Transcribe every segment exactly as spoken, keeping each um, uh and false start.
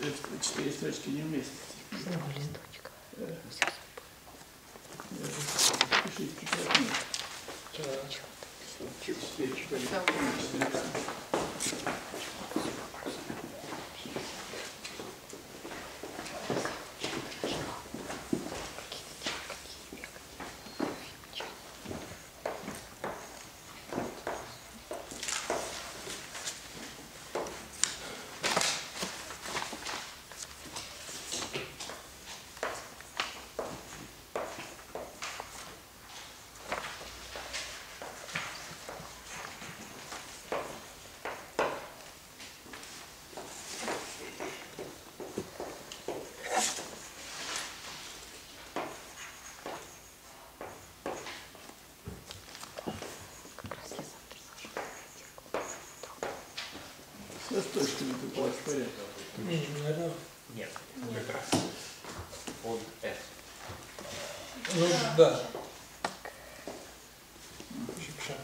четыре строчки не уместится. Одного листочка. Пишите, что Все с точками тут у вас в порядке? Наверное. Нет, как раз от F. Ну да. Шипша.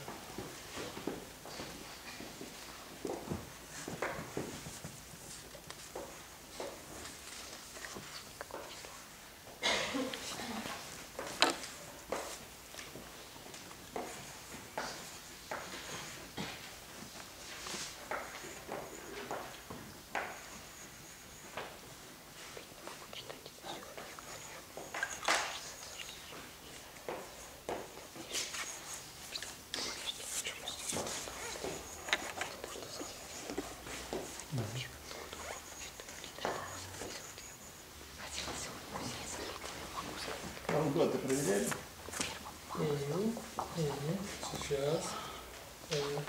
Вам годы проверяли? Угу. Угу. Сейчас. Угу.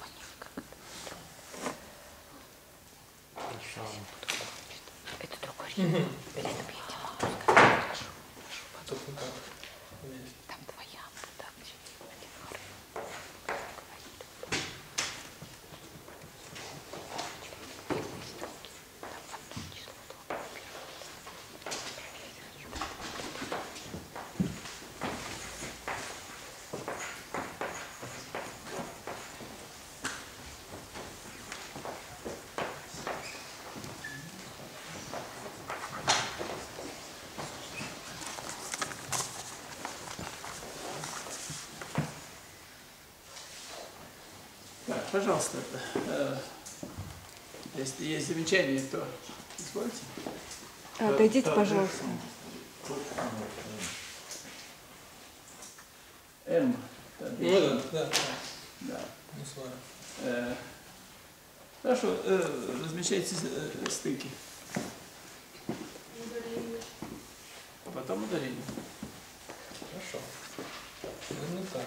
Это другой ритм. Угу. Ритм я тебе могу сказать. Хорошо. Хорошо. Тут вот так. Есть. Там двоя, да, где один хор. Так, пожалуйста, э, если есть замечания, то извольте. Отойдите, пожалуйста. М. Ну да, да. Да. Не свара. Э, Хорошо, э, размещайте э, стыки. А потом ударение. Хорошо. Наверное, так.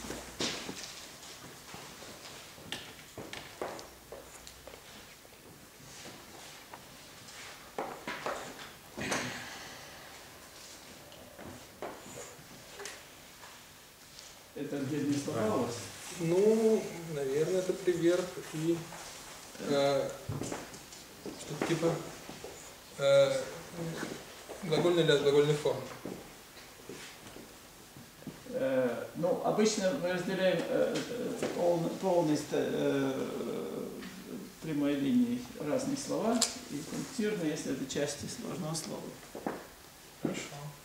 Это отдельные слова у вас? Ну, наверное, это приверх и э, что-то типа э, глагольной или отглагольной формы. Э, ну, обычно мы разделяем э, э, пол, полность э, прямой линии разные слова и пунктирно, если это части сложного слова. Хорошо.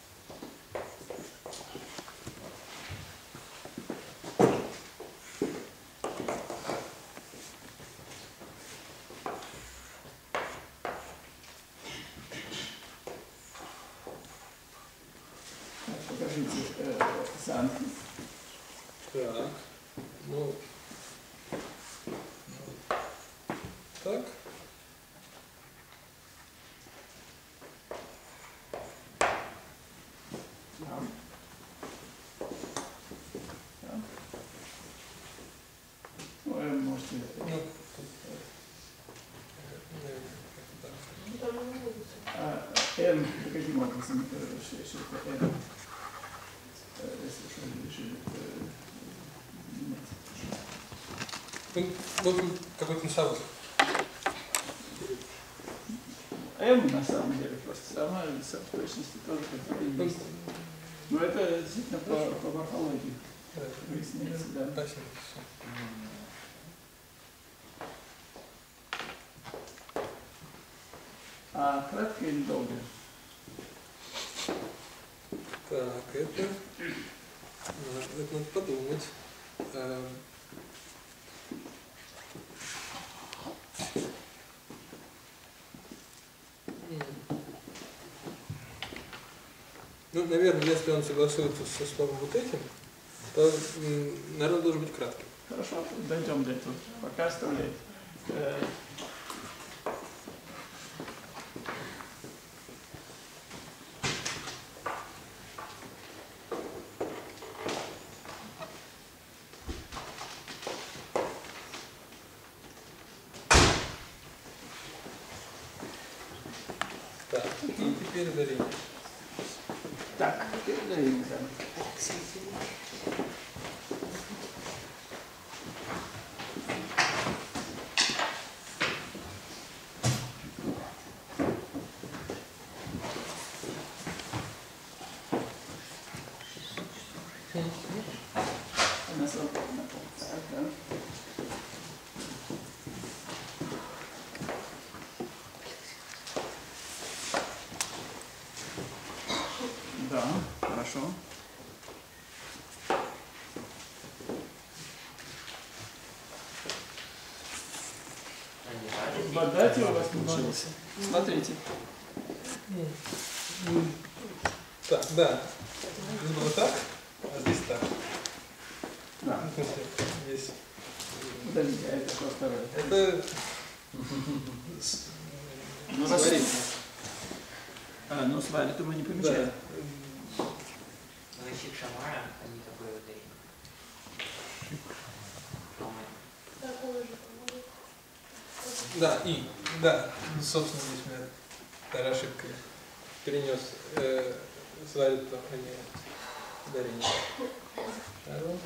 Покажите э, сам. Так. Ну. Так. Да. Да. Ну, вы можете... Ну, А, N, каким образом решили это N? Если что, решили ну, в общем, какой-то носовой. M на самом деле просто самая в точности тоже как и есть. Но это действительно по, по морфологии выясняется, да. Спасибо. А краткое или долгое? Так, это, а, это надо подумать. А, Ну, наверное, если он согласуется со словом вот этим, то, наверное, должен быть кратким. Хорошо, дойдем до этого. Пока оставляй. Э, Так, и теперь дарение. Так, передаем. Да. Она свободна. Так, да. Да, хорошо. Бодать у вас получился. Смотрите. Так, да. Здесь было так, а здесь так. Да. В смысле, здесь. Подождите, а это что второе? Это Ну, раз... А, ну, свали, то мы не помечаем. Да. Значит, Шамара, а не такое ударение. Да, и, да, собственно, здесь у меня вторая ошибка. Перенес э, свалит, а не дарение. Второй.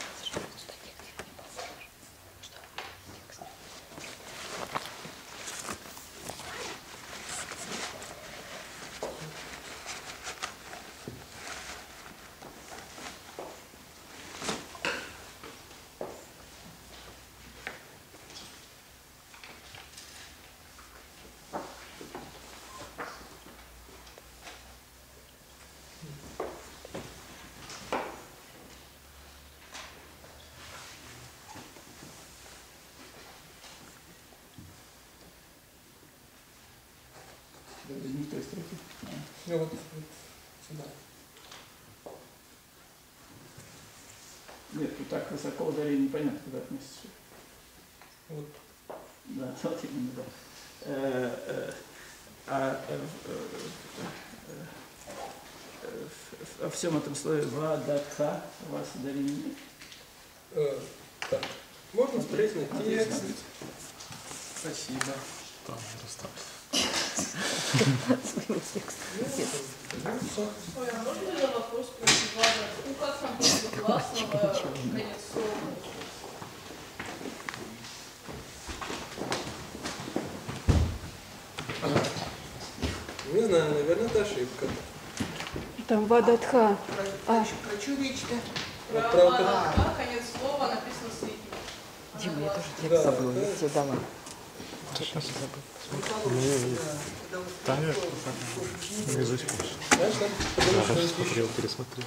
Не в той строке. А. Ну вот, вот сюда. Нет, тут так высоко ударение непонятно, куда относится. Вот. Да, вот именно, да. Э, э, А э, э, э, во всем этом слове вадака у вас ударение нет? Э, так. Можно смотреть на текст. Спасибо. Там достаточно. Ой, а можно ли вопрос про Ивана? Ну как там после классного конец слова? Не знаю, наверное, это ошибка. Там Вадатха. А, Про что речь-то? Вот Про про вот это- Ивана, конец слова написано с этим. Дима, я тоже Да, текст забыла. да. Я все дала. Что-то забыла. Да, нет, наизусть больше. Знаешь, надо подумать, что Даже это смотрел, пересмотрел.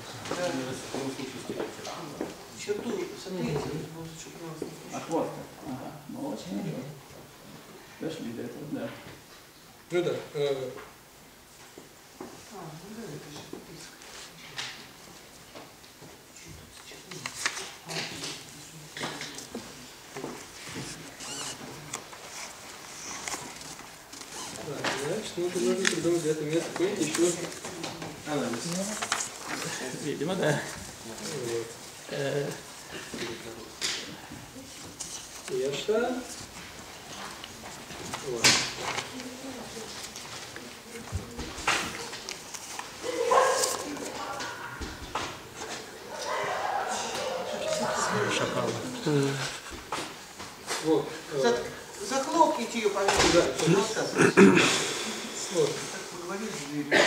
Черту смотрите, чтобы нас не Ах, вот как. Ага, ну очень идет. Дошли до этого, да. Ну да. э, А, ну да, это же записка. так, значит, нужно, нужно придумать для этого места какой-нибудь еще анализ. Видимо, да. Вот. Э, Это. Вот. Шакалы. Вот. э, Зат- Захлопните ее, Да, пожалуйста. Вот. Так поговорили с дверью.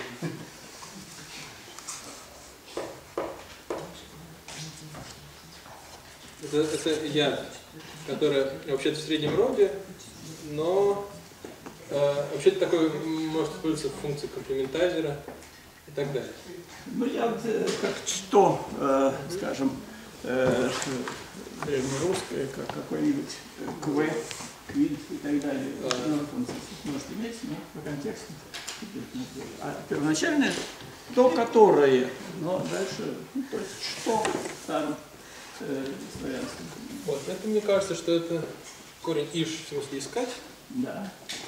Это, это я, которая вообще-то в среднем роде, но Э, Вообще-то такой может использоваться в функции комплементайзера и так далее. Ну, я вот, э, как что, э, скажем, э, древнерусское, как какой-нибудь кв, квинт и так далее, А. функции может иметь, но по контексту. А первоначальное то, которое, но дальше, ну, то есть что там э, славянском. Вот, это мне кажется, что это корень иш, в смысле искать. Да.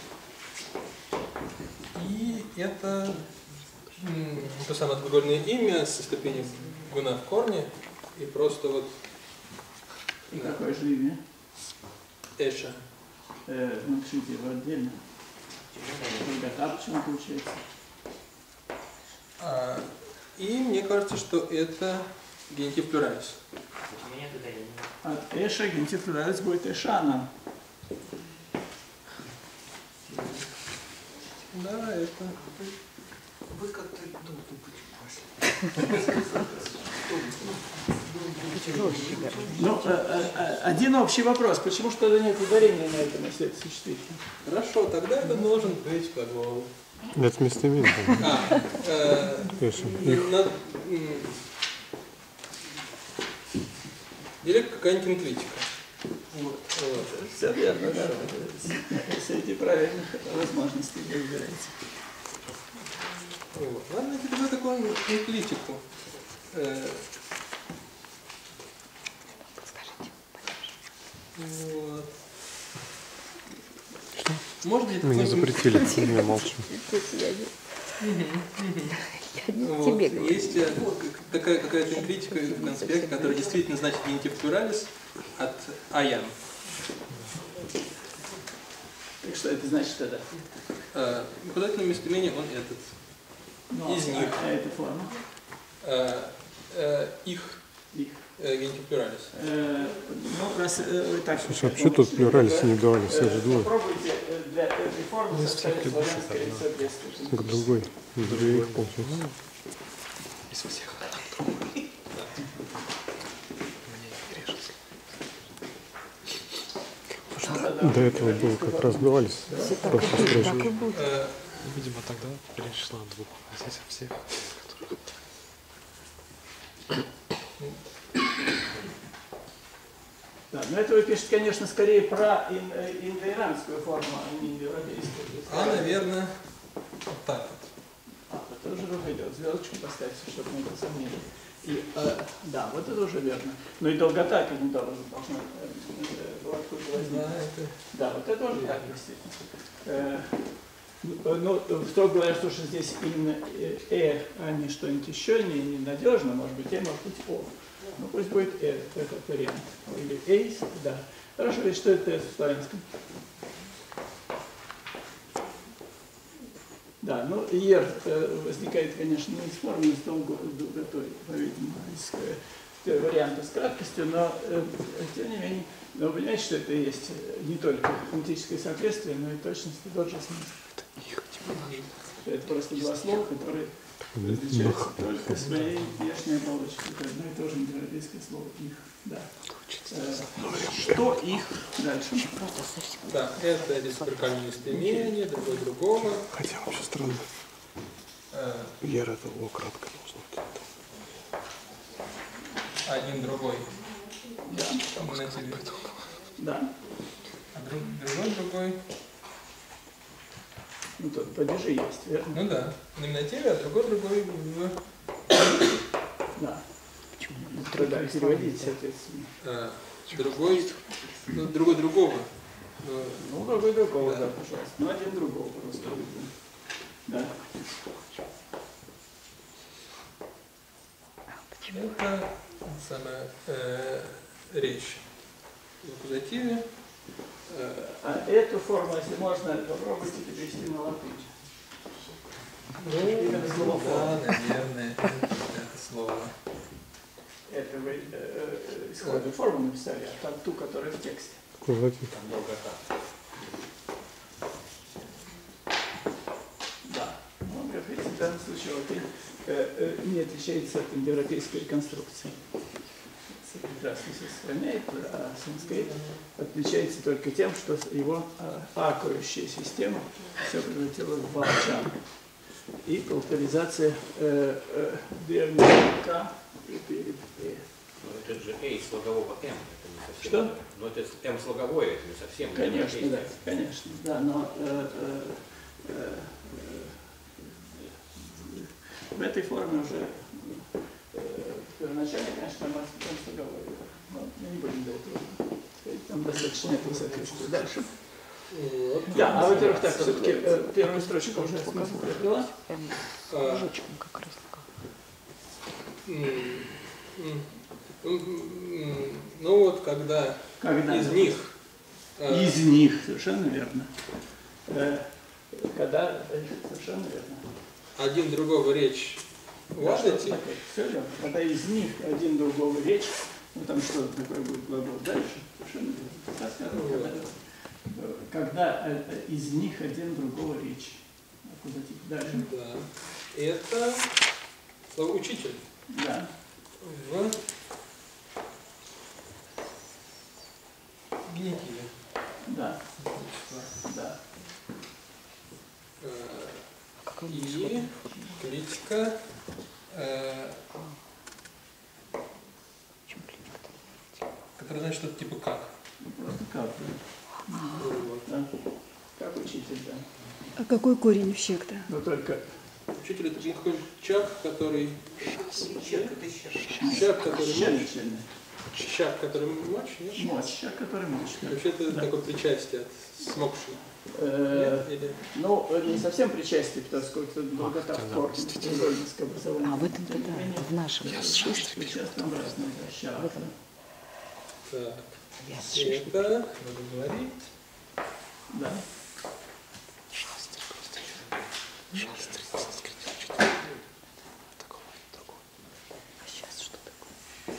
И это м, то самое глагольное имя со ступенью гуна в корне. И просто вот И да, какое же имя? эша. Э, напишите его отдельно. Долгота почему получается? А, и мне кажется, что это генитив плюралис. Почему нет ударения? От Эша генитив плюралис будет Эшана. Да, это. Вы как-то должны быть Ну, э, э, один общий вопрос. Почему что то нет ударения на этом, если это существительное? Хорошо, тогда это должен быть глагол. Это местоимение. А, э, Эша. на, м, или какая-нибудь интуитика. Вот. Вот. Все верно, да. Среди правильных возможностей вы выбираете. Вот. Ладно, теперь такую интуитику. Э, вот. Может быть, Меня какой-нибудь- запретили, я молчу. Вот. тебе говорю. Есть э, такая какая-то интуитика, конспект, который действительно значит генитив плюралис от аян. Так что это значит тогда? Э, Указательное местоимение он этот. Ну, Из а- них. А эта форма? Э, э, их Их. э, генитив плюралис. Э, ну, раз э, вы так... Слушай, вообще тут плюралис не давали, все же двое. Попробуйте э, для этой формы составить славянское соответствие. К другой. Две их получается. Из всех. До этого было как раз давались. Просто строчки. Так и будет. Э, Видимо, тогда перешла двух. А здесь всех, которых... Да, но это вы пишете, конечно, скорее про ин- э, индоиранскую форму, а не индоевропейскую. То есть, а, наверное, вот так вот. А, это уже рука идет. Звездочку поставьте, чтобы не было сомнений. И, э, да, вот это уже верно. Но и долгота каким-то образом должна э, э, откуда возникнуть. Да, это... Да, вот это тоже так, действительно. Э, ну, строго говоря, что здесь именно э, э, а не что-нибудь еще не ненадежно, может быть, э, может быть, о. Ну, пусть будет э, этот вариант. Или эйс, да. Хорошо, и что это в славянском? Да, ну, ер э, возникает, конечно, не из формы, из долго- долготой, по-видимому, из э, варианта с краткостью, но, э, тем не менее, но вы понимаете, что это и есть не только фонетическое соответствие, но и точность, и тот же смысл. Это просто два слова, которые различаются только своей внешней оболочкой. Это одно и то же индоевропейское слово «их». Да. Э, что их дальше? Да, это реципрокальное местоимение, другое другого. Хотя вообще странно. Э, Ер это о кратко должно быть. один другой. Да. Номинативе. Да. А друг, другой другой. Ну, тут падежи есть, верно? Ну да, в номинативе, а другой другой в... Да. Тогда переводить, соответственно. э, другой, ну, другой другого. Ну, Ну, другой другого, Да. да, пожалуйста. Ну, один другого просто. Да. это самая э, речь в аккузативе. Э, А эту форму, если можно, попробуйте перевести на латынь. ну, Именно слово да, наверное, это слово. Это вы э, э, исходную форму написали, а там ту, которая в тексте. Аккузатив. Там долгота. Да. Ну, как видите, в данном случае латынь э, э, не отличается от индоевропейской реконструкции. расписи сохраняет, а санскрит отличается только тем, что его акающая система все превратила в балчан. И калкализация э, э, древнего языка перед «э». Но это же «эй» слогового «м». Это не совсем. Что? Но это «м» слоговое, это не совсем. Конечно, не да, конечно, да, но э, э, э, в этой форме уже э, первоначально, конечно, мы слоговое, но мы не будем до этого сказать, там достаточно этого соответствия. Дальше. Вот. Да, а во-первых, так, все-таки э, первую строчку уже смысл приобрела. А, Кружочком как раз. м, м, м, ну вот, когда, Когда? из них э, Из них, совершенно верно. Э, когда, э, совершенно верно. один другого речь владати, Все верно. Когда из них один другого речь, ну там что такое будет глагол дальше, совершенно верно. Так сказано, когда, э, когда э, из них один другого речь. Аккузатив. Дальше. да, это слово учитель. Да. В генитиве. Да. Да. Э, Как он И критика, э, Чем кличка-то? которая значит что-то типа как. Просто как, да. Вот. Да. Как учитель, да. А какой корень в щек-то? Но только Учитель это не какой-нибудь чак, который... Щек, это щек. Чак, который мочь. щелочный. Чак, который мочь, нет? Мочь, который мочь. Да. Вообще это Да. такое причастие от смокшей. Э, Нет? Или... Ну, э, не совсем причастие, потому что это долгота в корне, произвольническое образование. А в этом-то да, в нашем. Сейчас там разные, да, ща. В этом. Так. Я с шишкой. Это, надо говорить. Да. А сейчас что такое?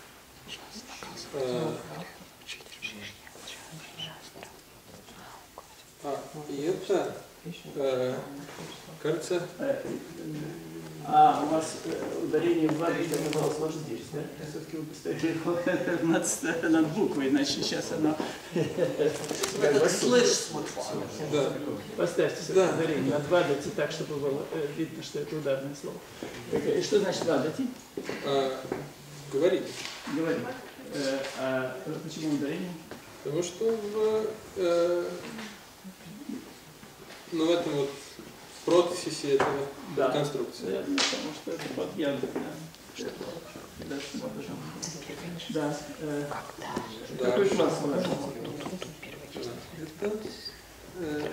э, А, и это, э, кажется, Э, А у вас э, ударение в ладе оказалось вот здесь, да? Все-таки вы поставили его над, над буквой, иначе сейчас оно... Это слышь смысл. да. Поставьте все Да. ударение над вадати так, чтобы было э, видно, что это ударное слово. И что значит вадати? А, говорить. Говори. Э, а почему ударение? Потому что в, э, ну, в этом вот процессе этого Да. конструкции. Да, потому что это под яд, да. Да, что мы должны. Да. э, Да. Какой класс у вас? Это, э,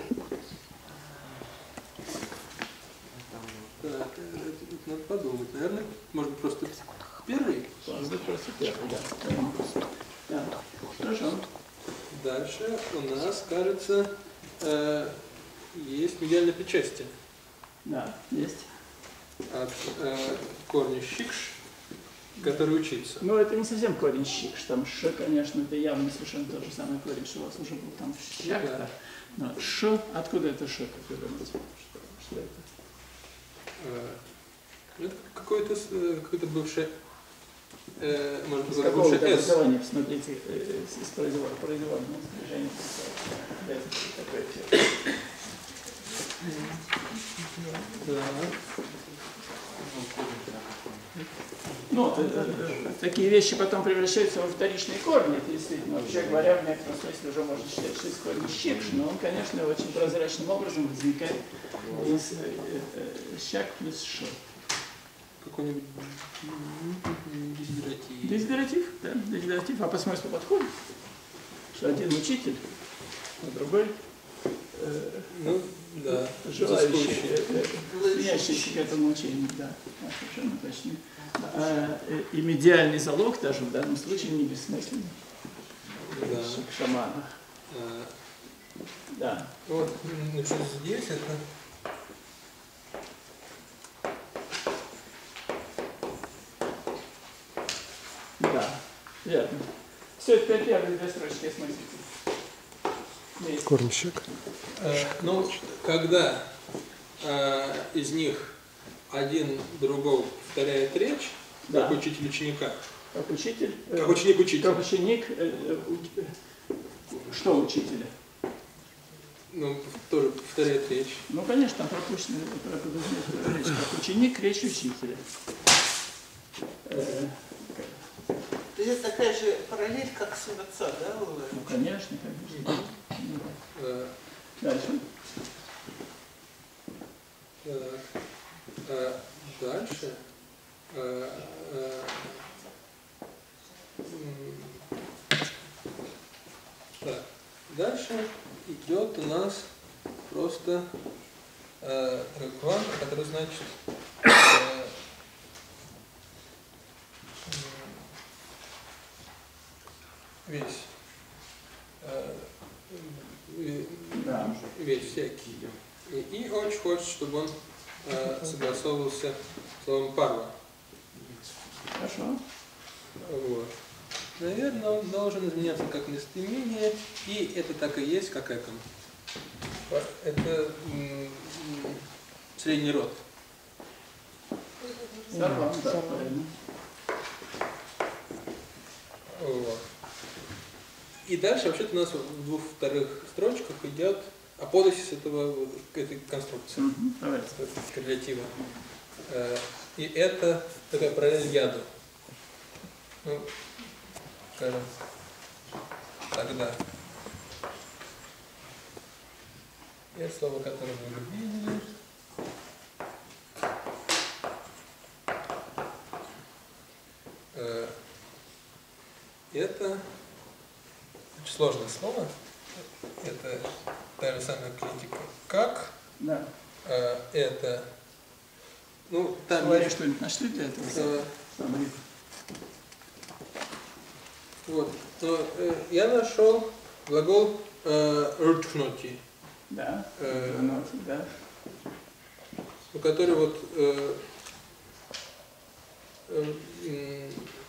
так, э, это надо подумать, наверное, может быть просто первый. Может быть, просто первый, да. Да. Хорошо. Дальше у нас, кажется, э, есть медиальное причастие Да, есть. от э, корня щикш, который учится. Но это не совсем корень щикш, там ш, конечно, это явно совершенно тот же самый корень, что у вас уже был там щак-то. Но ш, откуда это ш, как вы думаете? Что, что это? Э, это какое-то с- э, какое-то бывшее, э, может быть, Из какого бывшее это «с». образования, посмотрите, э, из производного, производного сближения. Да, это такое все. Да. Ну, э, э, такие вещи потом превращаются во вторичные корни. Это действительно, вообще говоря, в некотором смысле уже можно считать, что из корня щекш, но он, конечно, очень прозрачным образом возникает из э, э, щак плюс ш. Какой-нибудь дезидератив. Дезидератив, да, дезидератив, а по смыслу подходит, что один учитель, а другой э, Ну, да. желающий, Заслуживающий. э, э, стремящийся к этому учению, да, да, совершенно точно. А, э, и медиальный залог даже в данном случае не бессмысленный. Да. В шаманах. А, Да. вот, значит, здесь это... Да, верно. Все, теперь первые две строчки осмыслите. Есть. Корм щек. Э, ну, когда э, из них один другого повторяет речь, Да. как учитель ученика, Как учитель. э, Как ученик учителя. Как ученик. э, э, уч- Что учителя? Ну, тоже повторяет речь. Ну, конечно, там пропущена речь. Как ученик, речь учителя. Э, То есть это такая же параллель, как сын отца, да? Ну, конечно, конечно. Ну, да. Э, Дальше. Так. Э, Дальше. Э, э, м, Так. Дальше идет у нас просто э, такой квант, который значит э, м, весь э, э, Да. весь всякий. И, и очень хочет, чтобы он э, согласовывался с словом парва. Хорошо. Вот. Наверное, он должен изменяться как местоимение, и это так и есть, как экон. Это м, м, средний род. Сорван, да, правильно. Вот. И дальше вообще-то у нас в двух вторых строчках идет аподосис этого, этой конструкции, Мгм, давайте. коррелятива. Э, И это такая параллель яду. Ну, скажем, тогда. Это слово, которое вы видели. Э, Это очень сложное слово. Это та же самая критика как. Да. Э, Это, ну, там Словари есть, что-нибудь нашли для этого? э, Самый. вот. Но, э, я нашел глагол э, «рутхнути», Да. Э, Ну, да. у который вот э, э, м,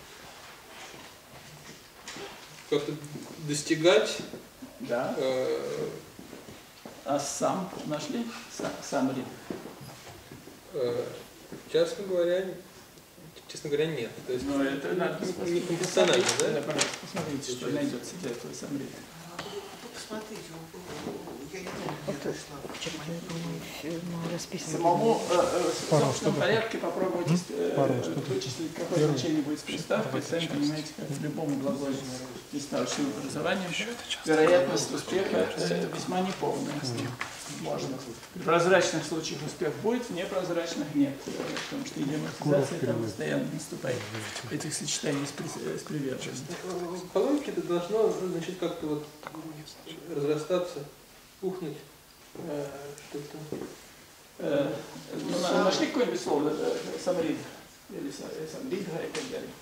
как-то достигать Да. э, А сам нашли? Сам, сам рид. э, честно говоря, честно говоря, нет. То есть Но это надо не- не компоненционально, да? Да, пожалуйста, посмотрите, что найдется для этого сам рид. Посмотрите, я не помню, где дошла. Ну, расписано. Самому э, э, в Пару собственном штук. порядке попробуйте э, Пару э, штук. вычислить, какое Первый. значение будет с приставкой. Сами понимаете, как в любом глаголе с приставочным образованием, вероятность успеха э, весьма неполная. Можно. В прозрачных случаях успех будет, в непрозрачных нет. э, Потому что идиоматизация там постоянно наступает этих сочетаний с, при- с приверженностью. По логике это должно, значит, как-то вот разрастаться, пухнуть, э, что-то. Э, ну, на- нашли какое-нибудь слово э, самрид? Или са- э, самридга и так далее?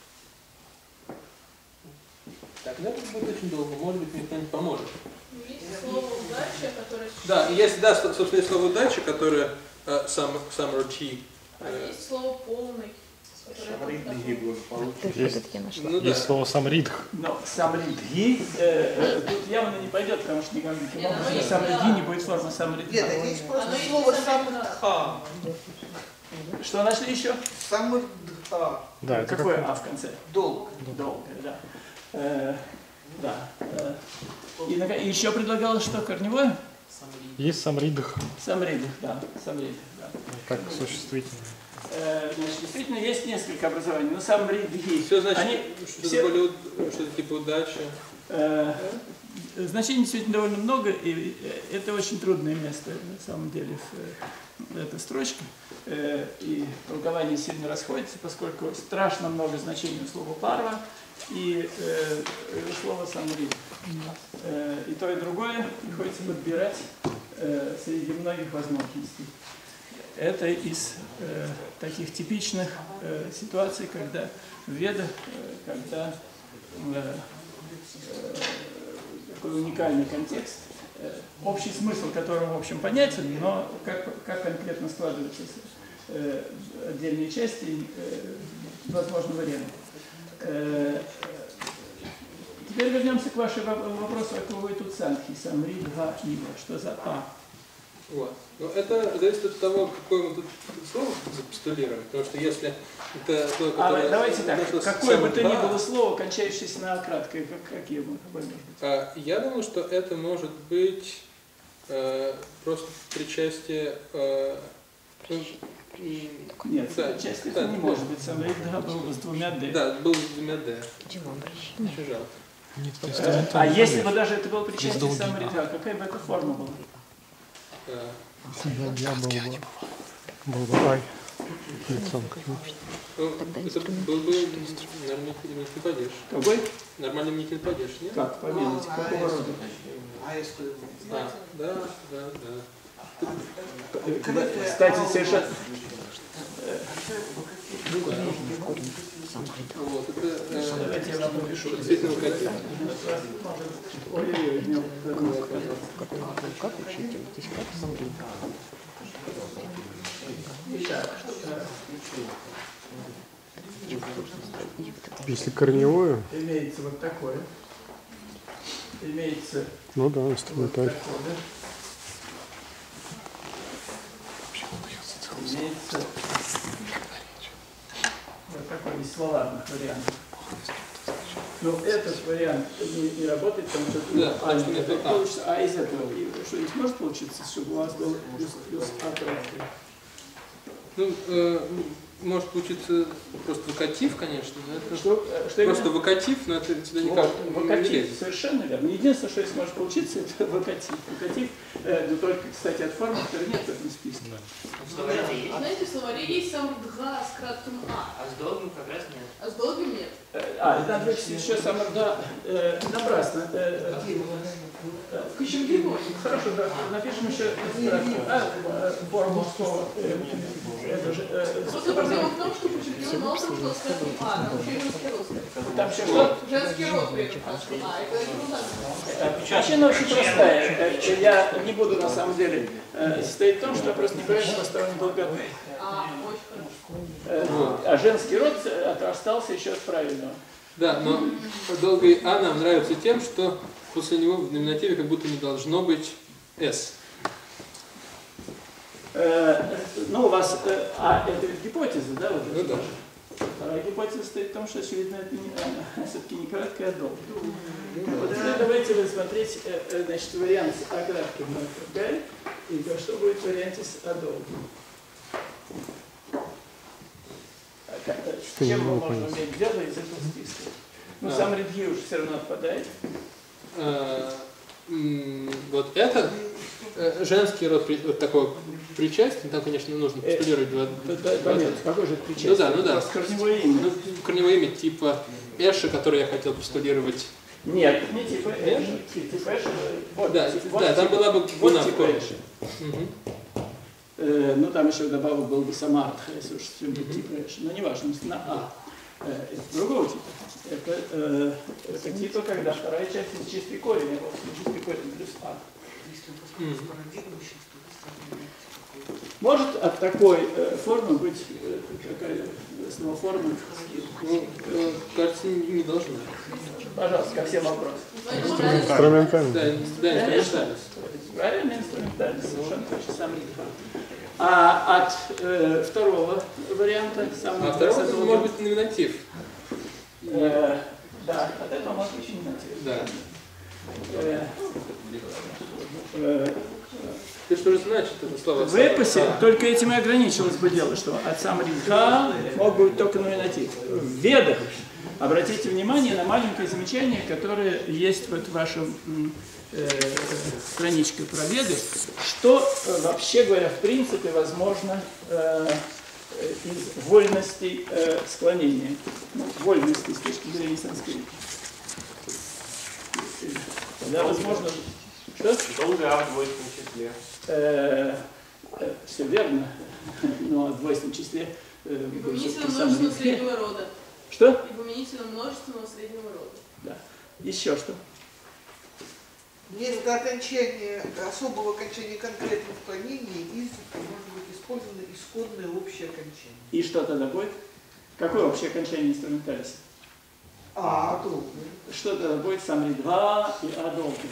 Так, да, это будет очень долго, может быть, мне кто-нибудь поможет. Есть слово удача, которое Да, есть, да, со- собственно, есть слово удача, которое э, сам, самрти. А есть слово полный, которое Шамрит такое. Диги благополучие. Вот это я нашла. Ну да. Есть слово самридх. Но самридги э, э, тут явно не пойдет, потому что никаким Нет, оно образом есть, самридги да. не будет форма самридга. Нет, это есть Оно просто есть слово самридха. самдха. Что нашли еще? Самдха. Да, это Какое как А в конце? Долг. Долгое, да. Э, да. э. И, нака- и еще предлагалось что? Корневое? есть самридх, Самридг, да. Самридг, да. как существительное. Э, значит, действительно есть несколько образований, но самридги. Все значит, Они что-то все- более, уд- что-то типа удача. Э, Значений действительно довольно много, и э, это очень трудное место, на самом деле, в, э, эта строчка. Э, И толкование сильно расходится, поскольку страшно много значений у слова «парва» и э, у слова «самрид». Э, И то, и другое приходится подбирать э, среди многих возможностей. Это из э, таких типичных э, ситуаций, когда в ведах, э, когда э, э, такой уникальный контекст, э, общий смысл которого, в общем, понятен, но как, как конкретно складываются э, отдельные части, э, возможно, вариант. Э, Теперь вернемся к вашему вопросу, а какой тут санхи, самрид, га, ива, что за А? Вот. Но это зависит от того, какое мы тут слово запостулируем. Потому что если это то, А которое... давайте так, нашло какое бы самое то ни два, было слово, кончающееся на краткое, как, какие мы, какое может быть? а, я думаю, что это может быть э, просто причастие... Э, ну, м, Нет, да, часть да, это не да. может быть. Самый да, был бы с двумя «д». Да, был с двумя «д». Дима, обращение. Очень жалко. Нет, то есть Э, это А не если будет. бы даже это было причастие долгий самого «а». рядка, какая бы эта форма была? Э, Я, я был бы, был бы ай лицом каким-то. ну, Тогда это инструмент был бы нормальный именительный падеж. Какой? Нормальный именительный падеж, нет? Как? Помилуйте, какого рода? А если А, да, да, да. Кстати, совершенно... Вот, это э, Давайте я вам напишу. действительно вокатив. Ой-ой-ой, мне вот Как, как учитель? Здесь как смотри. Итак, Если корневое, э, имеется вот такое. Имеется ну да, вот инструменталь. такое, да? Имеется вот такой из словарных вариантов. Но этот вариант не, не работает, потому что Да, а, потому что не нет «а». получится, а из этого что-нибудь может получиться, чтобы у вас был плюс, плюс а краткое? Ну, э, может получиться просто вокатив, конечно, но это Что, э, что просто именно? вокатив, но это сюда никак Вот, не вокатив, лезет. совершенно верно. Единственное, что здесь может получиться, это вокатив. Вокатив, э, но только, кстати, от формы, которой нет в этом списке. Знаете, в словаре есть сам «дга» с кратким «а», А с долгим как раз нет. а с долгим нет. Э, А, это надо вычислить еще самое, да, э, напрасно. Э, э, Почему? Хорошо, да, напишем еще а, э, форму слова. э, Это же, э, Просто проблема в том, что почему мало того, что с кратким «а», там еще и женский род. там еще что? Женский род при этом кратким «а», это ерунда. Причина очень простая. Э, Я не буду на самом деле э, состоит в том, что просто неправильно поставлен долготой. А, очень хорошо. Э, А женский род отрастался еще от правильного. Да, но долгое «а» нам нравится тем, что после него в номинативе как будто не должно быть «с». Э, Ну, у вас, э, а это ведь гипотеза, да? Вот Ну это да. ваша? Вторая гипотеза стоит в том, что, очевидно, это не, э, все-таки не краткое, а долгое. Вот теперь давайте рассмотреть, э, э, значит, вариант с а кратким на КГ, и то, что будет в варианте с а долгим. А как- э, С чем мы можем иметь дело из этого списка? Ну, Да. сам редги уж все равно отпадает. Э, м, Вот это э, женский род при- вот такого причастия, там, конечно, нужно Э, постулировать два, Да, да, два- понятно, какое же это причастие? Ну да, ну да. Просто корневое имя. ну, корневое имя типа Эша, которое я хотел постулировать. Нет, не типа Нет? Эши. Типа Эши. Вот, Да, типа- да, вот там типа- была бы вот гуна в типа корне. Эши. Мгм. Э, Ну, там еще вдобавок был бы сама Артха, если уж все будет типа Эши. Но неважно, на А. Э, Это другого типа. Это, э, это типа, когда вторая часть из чистый корень, а вот чистый корень плюс А. Если он посмотрит парадигму сейчас, то выставляет такой. Может от такой э, формы быть э, какая основа формы? Ну, э, кажется, не не должно. Пожалуйста, ко всем вопросам. Инструментально. Да, да, инструментальность. Правильно, инструментально, совершенно точно, сам результат. А от э, второго варианта, самого А второй это красивого, может быть номинатив. э, да, от этого может быть именатив. Да. Э, э, Ты что же значит это слово? В эпосе только этим и ограничилось бы дело, что от самридха мог быть только номинатив. В ведах обратите внимание на маленькое замечание, которое есть вот в вашем м, э, страничке про веды, что, э, вообще говоря, в принципе, возможно э, э, из вольностей э, склонения. Ну, вольностей с точки зрения санскрита. Да, возможно. Что? Долго А в двойственном числе. Э, э, все верно, но в двойственном числе... э, И был поменительно всё-таки самый множественного редкий. среднего рода. Что? И поменительно множественного среднего рода. Да. Еще что? Вместо окончания, особого окончания конкретных склонений из может быть использовано исходное общее окончание. И что тогда будет? Какое общее окончание инструменталиса? А, долго. Что тогда будет самри два и а долгий?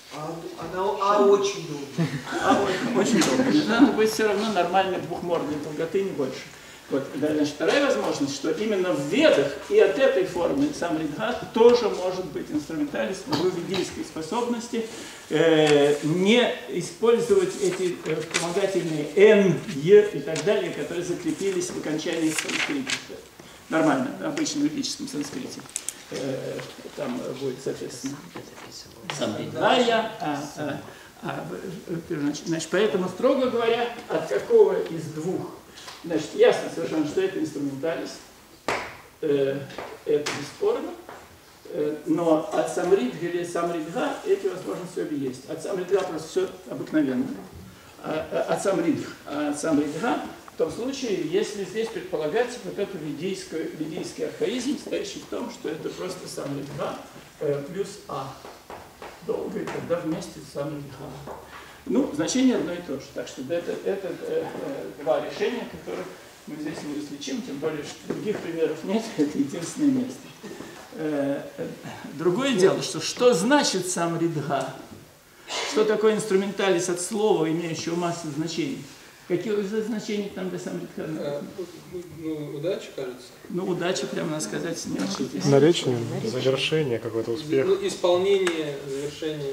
А, она, а очень долго. А, очень долго. Надо быть все равно нормальной двухмордной долготы, не больше. Вот, значит, вторая возможность, что именно в ведах и от этой формы самридха тоже может быть инструменталис в ведийской способности э, не использовать эти э, вспомогательные н, е и так далее, которые закрепились в окончании санскрита. Нормально, в обычном ведическом санскрите. Э, там будет, соответственно, самридхая, а, а, а, значит, поэтому, строго говоря, от какого из двух. Значит, ясно совершенно, что это инструменталис, э, это бесспорно, э, но от самридха или самридха эти возможности обе есть. От самридха просто все обыкновенно. А, а, от самридха, а от самридха в том случае, если здесь предполагается вот этот ведийский, ведийский архаизм, стоящий в том, что это просто самридха э, плюс а. Долго, и тогда вместе с самридха. Ну, значение одно и то же. Так что это, это э, два решения, которые мы здесь не различим, тем более, что других примеров нет, это единственное место. Э, э, другое дело, что что значит самридха? Что такое инструменталис от слова, имеющего массу значений? Какие значения там для самридха? А, ну, удача, кажется. Ну, удача, прямо надо сказать, не очень. Наречие, завершение, какой-то успех. Ну, исполнение, завершение.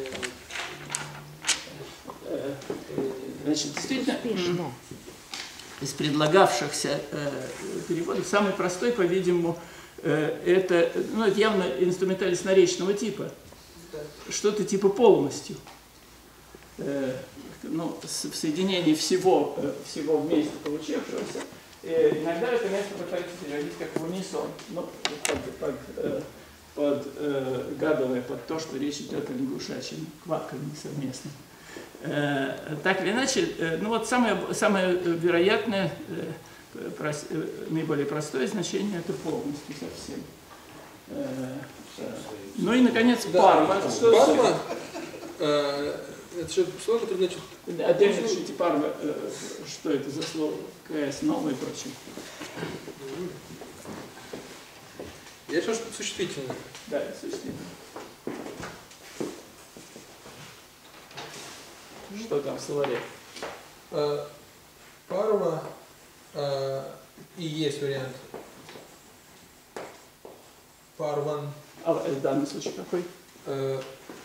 Значит, действительно, из предлагавшихся э, переводов самый простой, по-видимому, э, это, ну, это явно инструменталис наречного типа. Что-то типа полностью. Э, ну, в соединении всего, э, всего вместе получившегося. Э, иногда это место пытаются переводить как в унисон. Ну, под, под, э, под э, гадовое, под то, что речь идет о лягушачьем кваканье совместном. Э, так или иначе, э, ну вот самое, самое вероятное, э, прос, э, наиболее простое значение — это полностью совсем. Э, э, ну и, наконец, Да. парма. Парма, э, это же слово, которое значит... Отдельно пишите парма, э, что это за слово, КС, новое и прочее. Я решил, что это существительное. Да, это существительное. Что там в словаре? А, парва а, и есть вариант. Парван. А в данном случае какой? А,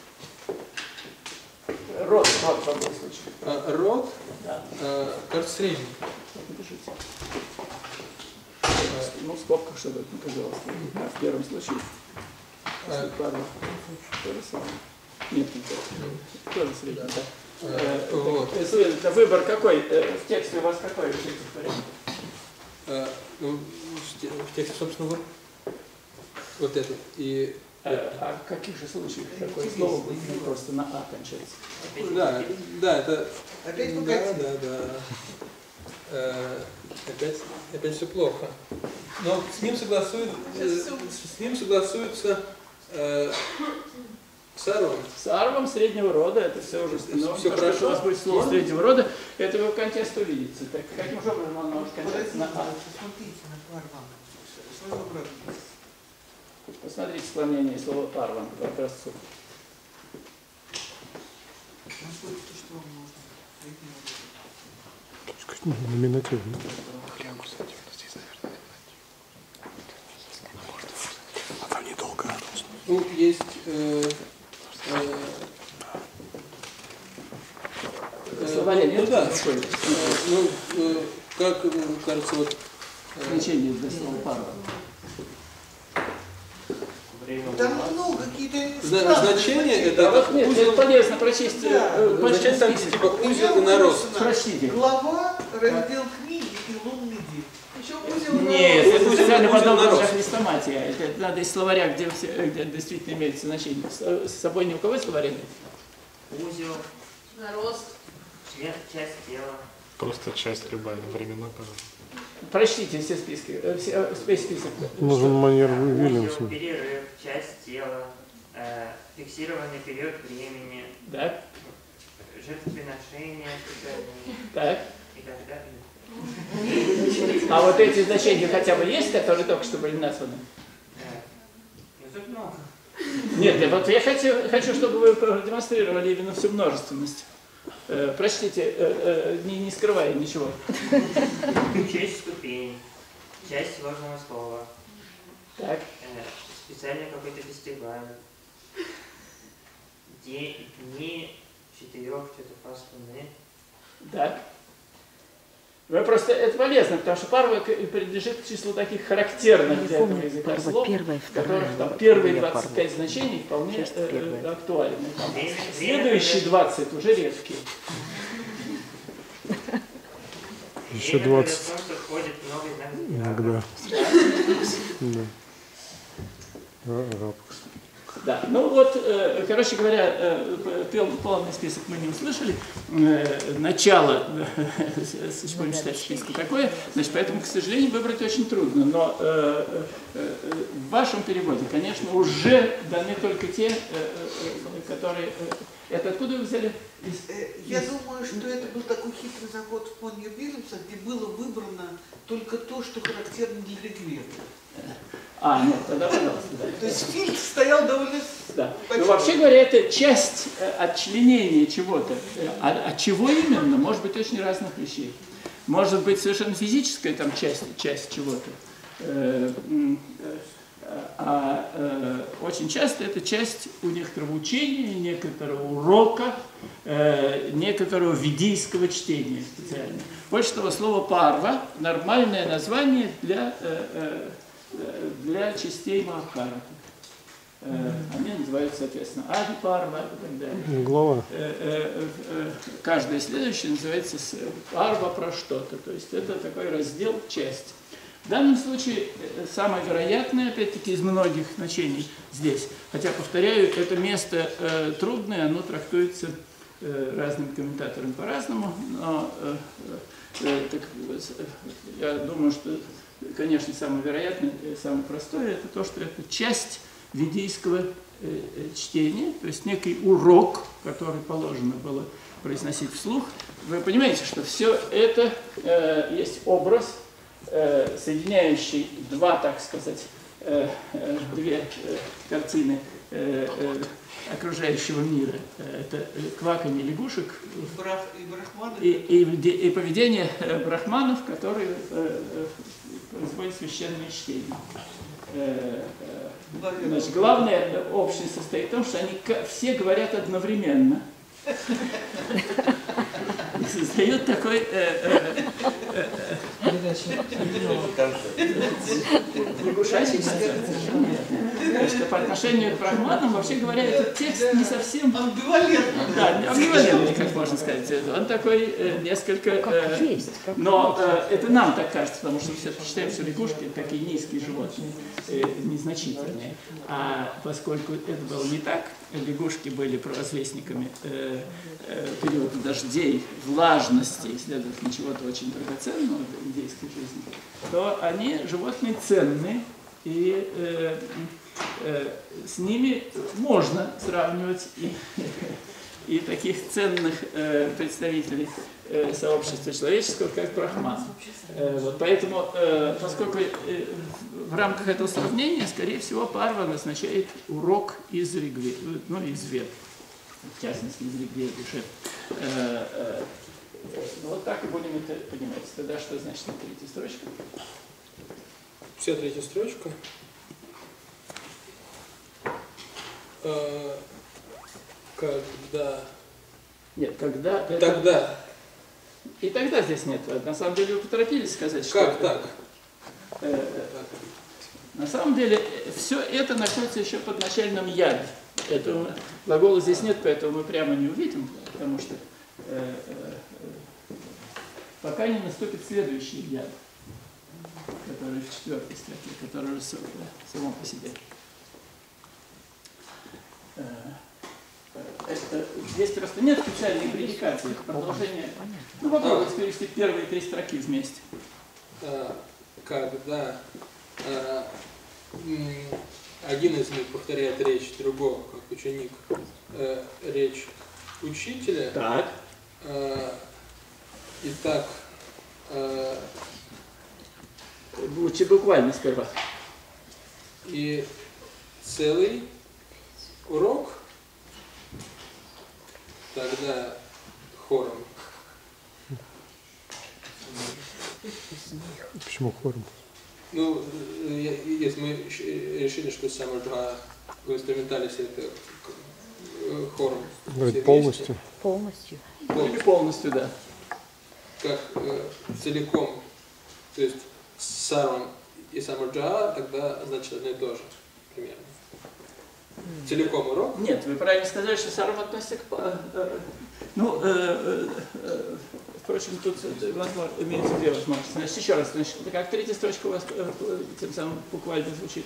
Род, род в данном случае. а, род, Да, а, кажется, средний. напишите. А, ну, в скобках, чтобы это не казалось. Да, в первом случае. А, Парва. То же самое. Нет, не то. Тоже средний, да. а, вот. Это, это выбор какой? Э, В тексте у вас какой из этих вариантов? А, ну, в те- в тексте, собственно, вот, вот этот. И А, а в каких же случаях такое слово будет просто на А кончается? да, да, это. Опять да, покатили. да, да. Э, опять, опять все плохо. Но с ним согласуют, э, с ним согласуются э, Сарван. С арвом среднего рода, это все уже установлено. Всё То, хорошо? что у вас будет слово среднего рода, это вы в контексте увидите. Так, каким же образом оно может кончаться на А? Смотрите на парван. Сразу обратно. Посмотрите склонение слова парван по образцу. Насколько то, что вам нужно. Номинатив. А там недолго. Ну, есть э, э, э, Словаре ну, нет? да. Какой? Э, ну, э, как э, кажется, вот э, Значение для слова парван. Там много какие-то зна- странные значение мотивы. А вот это нет, это узел, полезно прочесть. Да. э, почти значение там список. типа У меня узел и нарост. написано Прочтите. Глава, раздел книги и лунный день. Еще узел Нет, Узел- это узел- специально узел подобно народ. хрестоматия. Это надо из словаря, где, все, где действительно имеется значение. С, с собой ни у кого словаря нет? Узел, нарост. член, часть тела. Просто часть любая, времена, пожалуйста. Прочтите все списки, э, все, э, весь список. Нужен манер Узел, Уильямса. перерыв, часть тела, э, фиксированный период времени, Так, жертвоприношение специальное так. и так далее. А вот эти значения хотя бы есть, которые только что были названы? Да. Ну, тут много. Нет, я, вот я хочу, хочу, чтобы вы продемонстрировали именно всю множественность. Э, прочтите, э, э, не, не скрывая ничего. Часть ступень, часть сложного слова. Так. Э, специальный какой-то фестиваль. Де, дни четырех, что-то пастуны. Так. Вы просто, это полезно, потому что парва принадлежит к числу таких характерных для этого языка слов, в которых там первые двадцать пять значений вполне э, актуальны. Там следующие двадцать уже редкие. Еще двадцать. Иногда. Да. Рапокс. Да, ну вот, э, короче говоря, э, полный список мы не услышали. Э, начало, если будем считать списку такое, значит, поэтому, к сожалению, выбрать очень трудно. Но э, э, в вашем переводе, конечно, уже даны только те, э, э, которые... Э, это откуда вы взяли? Из, Я из... думаю, что это был такой хитрый заход в Понья Вильямса, где было выбрано только то, что характерно для Ригведа. А, нет, тогда пожалуйста, да. То есть фильтр стоял довольно... Да. Но вообще говоря, это часть э, отчленения чего-то. А от чего именно? Может быть очень разных вещей. Может быть совершенно физическая там часть, часть чего-то. Э, э, а э, очень часто это часть у некоторого учения, некоторого урока, э, некоторого ведийского чтения специально. Больше того, слово парва – нормальное название для... Э, э, для частей Махабхараты. Они называются, соответственно, Ади Парва и так далее. Глава. Каждая следующая называется Парва про что-то. То есть это такой раздел, часть. В данном случае самое вероятное, опять-таки, из многих значений здесь. Хотя, повторяю, это место трудное, оно трактуется разным комментатором по-разному. Но так, я думаю, что конечно, самое вероятное, самое простое, это то, что это часть ведийского э, чтения, то есть некий урок, который положено было произносить вслух. Вы понимаете, что все это э, есть образ, э, соединяющий два, так сказать, э, э, две э, картины э, э, окружающего мира. Это кваканье лягушек Брах, и, брахманы. и, и, и поведение брахманов, которые э, производят священное чтение. Э, э, значит, главное общее состоит в том, что они все говорят одновременно. И создают такой э, э, э, лягушачий концерт. Потому что по отношению к брахманам, вообще говоря, этот текст не совсем... Амбивалентный. Да, амбивалентный, как можно сказать. Он такой э, несколько... Э, но э, это нам так кажется, потому что мы все считаем, что лягушки такие низкие животные, э, незначительные. А поскольку это было не так, лягушки были провозвестниками э, э, периода дождей, влажности, и, следовательно, чего-то очень драгоценного в индейской жизни, то они животные ценные, и э, э, с ними можно сравнивать и, и таких ценных э, представителей э, сообщества человеческого, как брахман. Э, вот поэтому, э, поскольку э, в рамках этого сравнения, скорее всего, парва назначает урок из Ригведа, ну, из Вед, в частности, из Ригведа. Э, э, вот так и будем это понимать. Тогда что значит третья строчка? пятьдесят третья строчка. Э, когда... Нет, когда... Это... Тогда. И тогда здесь нет. На самом деле вы поторопились сказать, что... Как так? Э, на самом деле все это находится еще под начальным яд. Этого глагола здесь нет, поэтому мы прямо не увидим, потому что э, э, пока не наступит следующий яд, который в четвертой строке, который уже само по себе. Э, это, здесь просто нет специальной предикации, продолжение. Ну, попробуйте перевести первые три строки вместе. Когда э, один из них повторяет речь другого, как ученик, э, речь учителя. Так. Э, итак, э, лучше буквально сперва. и целый урок, тогда хором. Почему хором? Ну, если мы решили, что самаджа в инструменталисе это хором. Говорит, полностью. Полностью. Или полностью, да. Как э, целиком, то есть сарвам и самаджа, тогда значит одно и то же, примерно. Целиком урок? Нет, вы правильно сказали, что сарвам относится к... э, э, ну, э, э, э, впрочем, тут возможно, имеется две возможности. Значит, еще раз, значит, как третья строчка у вас э, тем самым буквально звучит.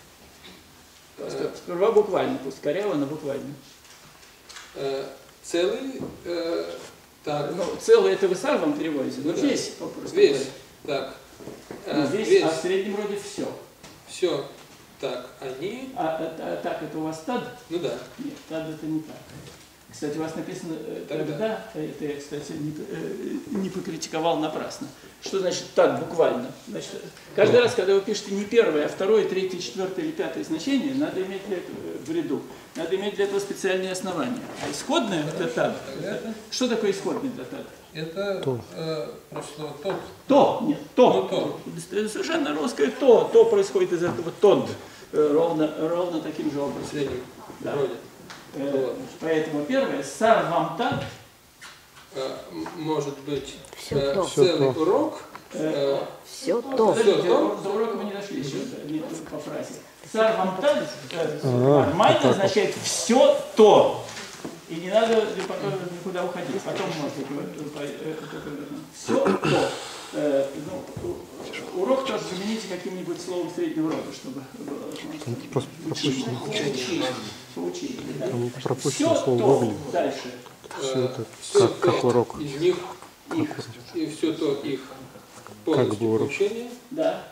Сперва буквально, пусть коряво, но буквально. Э, целый, э, так. Ну, целый это вы сарвам переводите, но Ну, да. весь попросту. Весь, говоря. так. Ну, Э, весь, весь, а в среднем роде все. все, так, они, А, а, а так это у вас тад? ну да. Нет, тад это не так. Кстати, у вас написано э, Тогда. тогда, это я, кстати, не, э, не покритиковал напрасно. Что значит тад буквально? Значит, каждый раз, когда вы пишете не первое, а второе, третье, четвертое или пятое значение, надо иметь для этого э, в ряду. Надо иметь для этого специальные основания. А исходное для тад, это, что такое исходное для тад? Это э, прошло тот. То, нет, то. Ну, то. Совершенно русское то. То происходит из этого тот. Э, Ровно, ровно таким же В образом. среднем Да. роде. Э, Поэтому первое, сарвам тад, Э, м- может быть Всё э, то. целый Всё то. урок. э, Э, Все то. подождите, Всё то. до урока мы не дошли еще да, не по фразе. Сарвам тад э, А, нормально вот так вот. означает все то. И не надо потом никуда уходить. Потом можно все то. Э, ну, у- урок тоже замените каким-нибудь словом среднего рода, чтобы было Там просто пропущено, поучить. Да. там Все пропущено слово то. выглядит. Дальше. Все это всё как, как то урок. из них Их. и все то их Как полностью бы урок. получение. Да.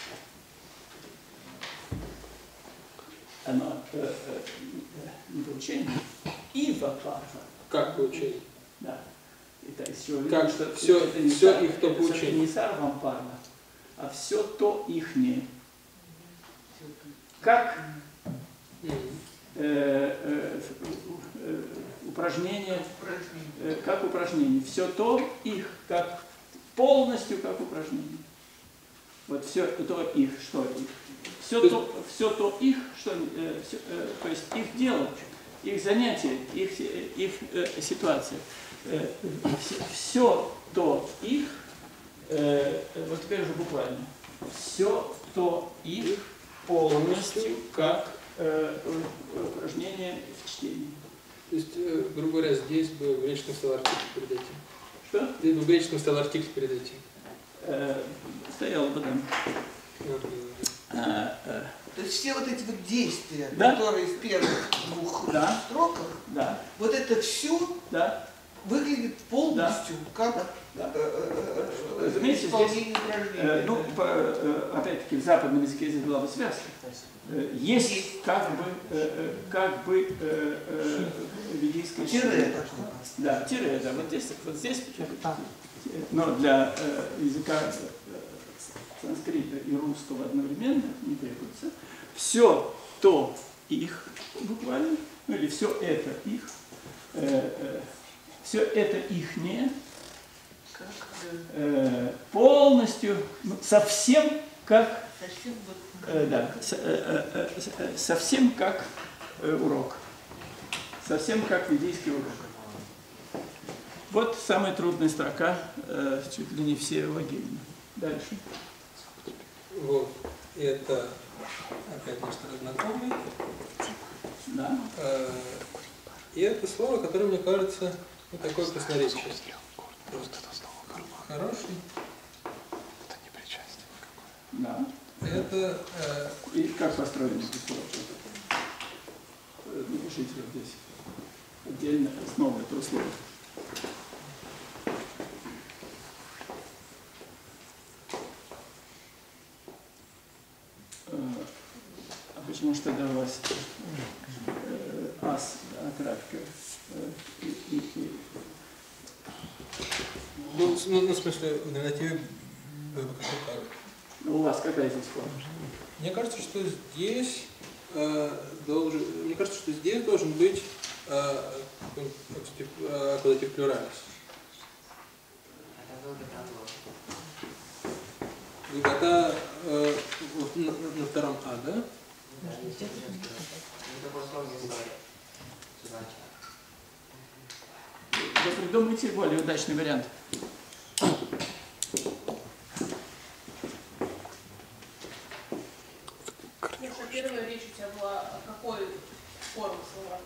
Оно э, э, не получение. Ива парва. Как получение? Да. Это из чего Как видно, что всё- это не всё сар- их то это всё-таки получение. не сарвам парва, а все то ихнее. Как Мгм. э, э, э, упражнение, э, как упражнение. Все то их, как полностью как упражнение. Вот все то их, что их. Все то, все то их, что, э, всё, э, то есть их дело, их занятие, их, э, их э, ситуация. Э, все то их, э, вот теперь уже буквально. Все то их полностью как э, упражнение в чтении. То есть, э, грубо говоря, здесь бы в греческом стал артикль перед этим. Что? Здесь бы в греческом стал артикль перед этим. Э, стояло бы там. Вот, А, э, То есть все вот эти вот действия, Да. которые в первых двух Да. строках, да, вот это все да. выглядит полностью как Да. э, э, э, Разумеется, исполнение Э, упражнения. ну, по, э, опять-таки, в западном языке здесь была бы связка. Э, Есть как бы, э, э, как бы э, э, ведийское Тире чтение. должно быть. Да, тире, да, вот здесь, вот здесь, э, но для э, языка э, санскрита и русского одновременно не требуется. Все то их буквально, ну или все это их, э, э, все это ихнее, Как, э, полностью, ну, совсем как, совсем вот э, да, с- э, э, э, с- э, совсем как э, урок, совсем как ведийский урок. Вот самая трудная строка, э, чуть ли не все логично. Дальше. вот. И это опять наш знакомый. Да. Э, И это слово, которое, мне кажется, ну, такое красноречие. Хороший. Да. Это э, И как построено это слово? Э, Напишите вот здесь. Отдельно основа этого слова. Э, А почему ж тогда у вас э, ас, да, кратко? Э, и- и- и- ну, с- ну, ну, в смысле, в номинативе было бы как-то так. Ну, у вас какая здесь форма? Мне кажется, что здесь э, должен, мне кажется, что здесь должен быть э, аккузатив, э, аккузатив плюралис. Это был бы табло. Долгота э, вот на, на втором А, да? Да, есть это пословная история. Задача. Вы придумайте более удачный вариант. Слушай, первая речь у тебя была о какой форме слова?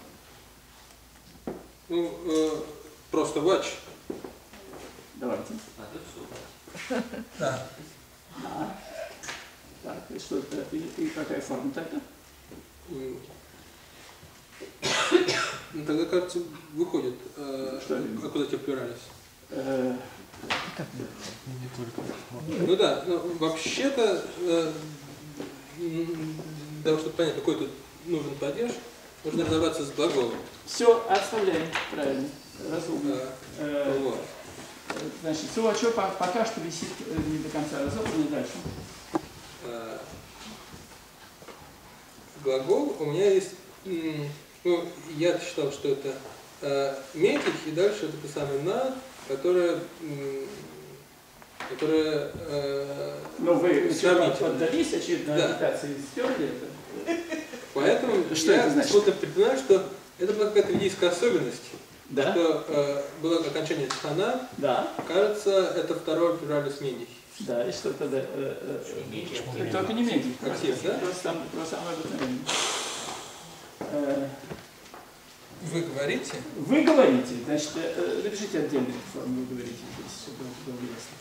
Ну, э, просто вач. Давайте. А тут супер. Да. А. Так, и что это? И, и какая форма тогда? М. Ну, тогда, кажется, выходит э, Что именно? аккузатив плюралис. Э, Ну да, ну, вообще-то, э, м, для того, чтобы понять, какой тут нужен падеж, нужно разобраться с глаголом. все, оставляем. Правильно. Разумно. Э, Э, вот. Значит, Сувачо пока что висит э, не до конца разобранный. Дальше. Э, Глагол у меня есть, м, ну, я считал, что это э, метик, и дальше это то самое на, которое, м, которое э, Но вы вчера сравнительно. поддались очередной Да. агитации и стерли это? Поэтому Что я это значит? смутно предполагаю, что это была какая-то ведийская особенность, Да? что э, было окончание хана, Да. кажется, это второй плюралис медий. Да, и что тогда? Э, э, Медий. э, только не медий. Актив, да? Просто, сам- просто самое обыкновенное. Э, Вы говорите? Вы говорите, значит, э, напишите отдельную форму, вы говорите, здесь, чтобы было ясно.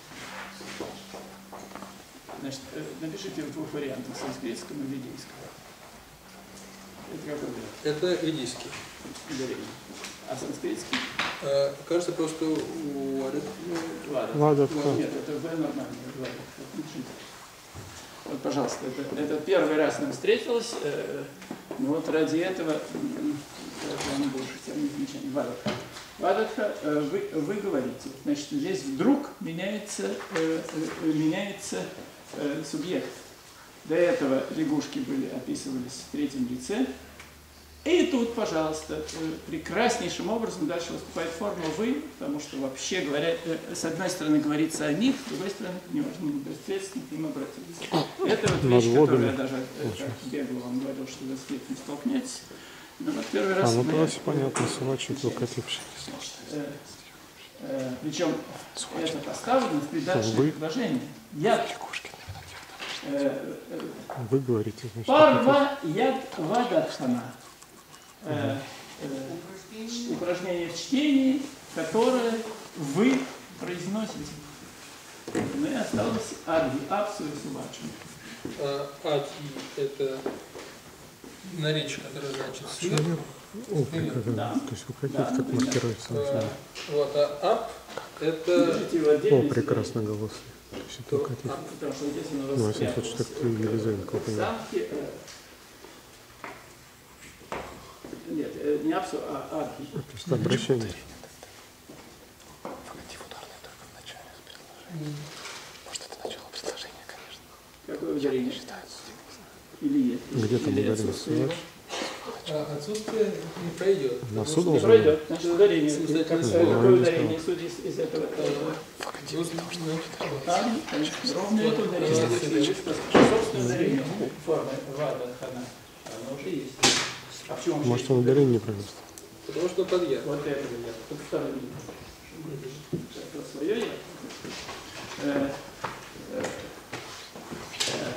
Значит, э, напишите в двух вариантах, санскритском и ведийском. Это какой вариант? Это ведийский. Ударение. А санскритский? Э, кажется, просто у Арит- ну, Ладно. Ладовка. Нет, это В нормально. Ладно, напишите. Вот, пожалуйста, это, это первый раз нам встретилось. Э, ну вот ради этого м, я вам больше всем не замечаний. Вадатха. Вадатха, э, вы, вы говорите. Значит, здесь вдруг меняется, э, э, меняется э, субъект. До этого лягушки были, описывались в третьем лице. И тут, пожалуйста, э, прекраснейшим образом дальше выступает форма «вы», потому что, вообще говоря, э, с одной стороны говорится о них, с другой стороны, неважно, непосредственно к ним обратились. Это вот вещь, которую я даже э, как бегло вам говорил, что вы с этим столкнетесь. Но вот первый раз... А, ну мы- тогда все понятно, Сувачи только отливший. Э, э, Причем это поставлено в придаточное Вы? предложение. Я... э, э, Вы говорите, значит, Парва яд вадатхана. Э, э, Упражнение. упражнение в чтении, которое вы произносите. Ну и осталось ади, апсу и сувачу. А, ади – это наречие, которое значит свет. О, как это, Да. то есть у каких Да, так например. маркируется. Э, Вот, а ап – это… Держите его О, отдельно. прекрасно голос. То есть это то каких- ап. Потому что здесь он Ну, если хочешь, так ты Елизаветку понимаешь. Самки, э, нет, э, не апсу, а архи. Просто обращение. Какое ударение? Или есть? Где там Или ударение? отсутствие его? А отсутствие не пройдет. На потому суд что- Не должен? пройдет. Значит, ударение. Самостоятельно Как- слово. Какое Ну, не ударение судьи из, из этого? э, Ну, ну, Там, конечно, ровно это ударение. Если собственное ударение формы вада, хана, оно уже есть. А почему он Может, есть? он ударение не провел? Потому что подъезд. Вот это я. Вот второй. Это свое я. Э, э, э.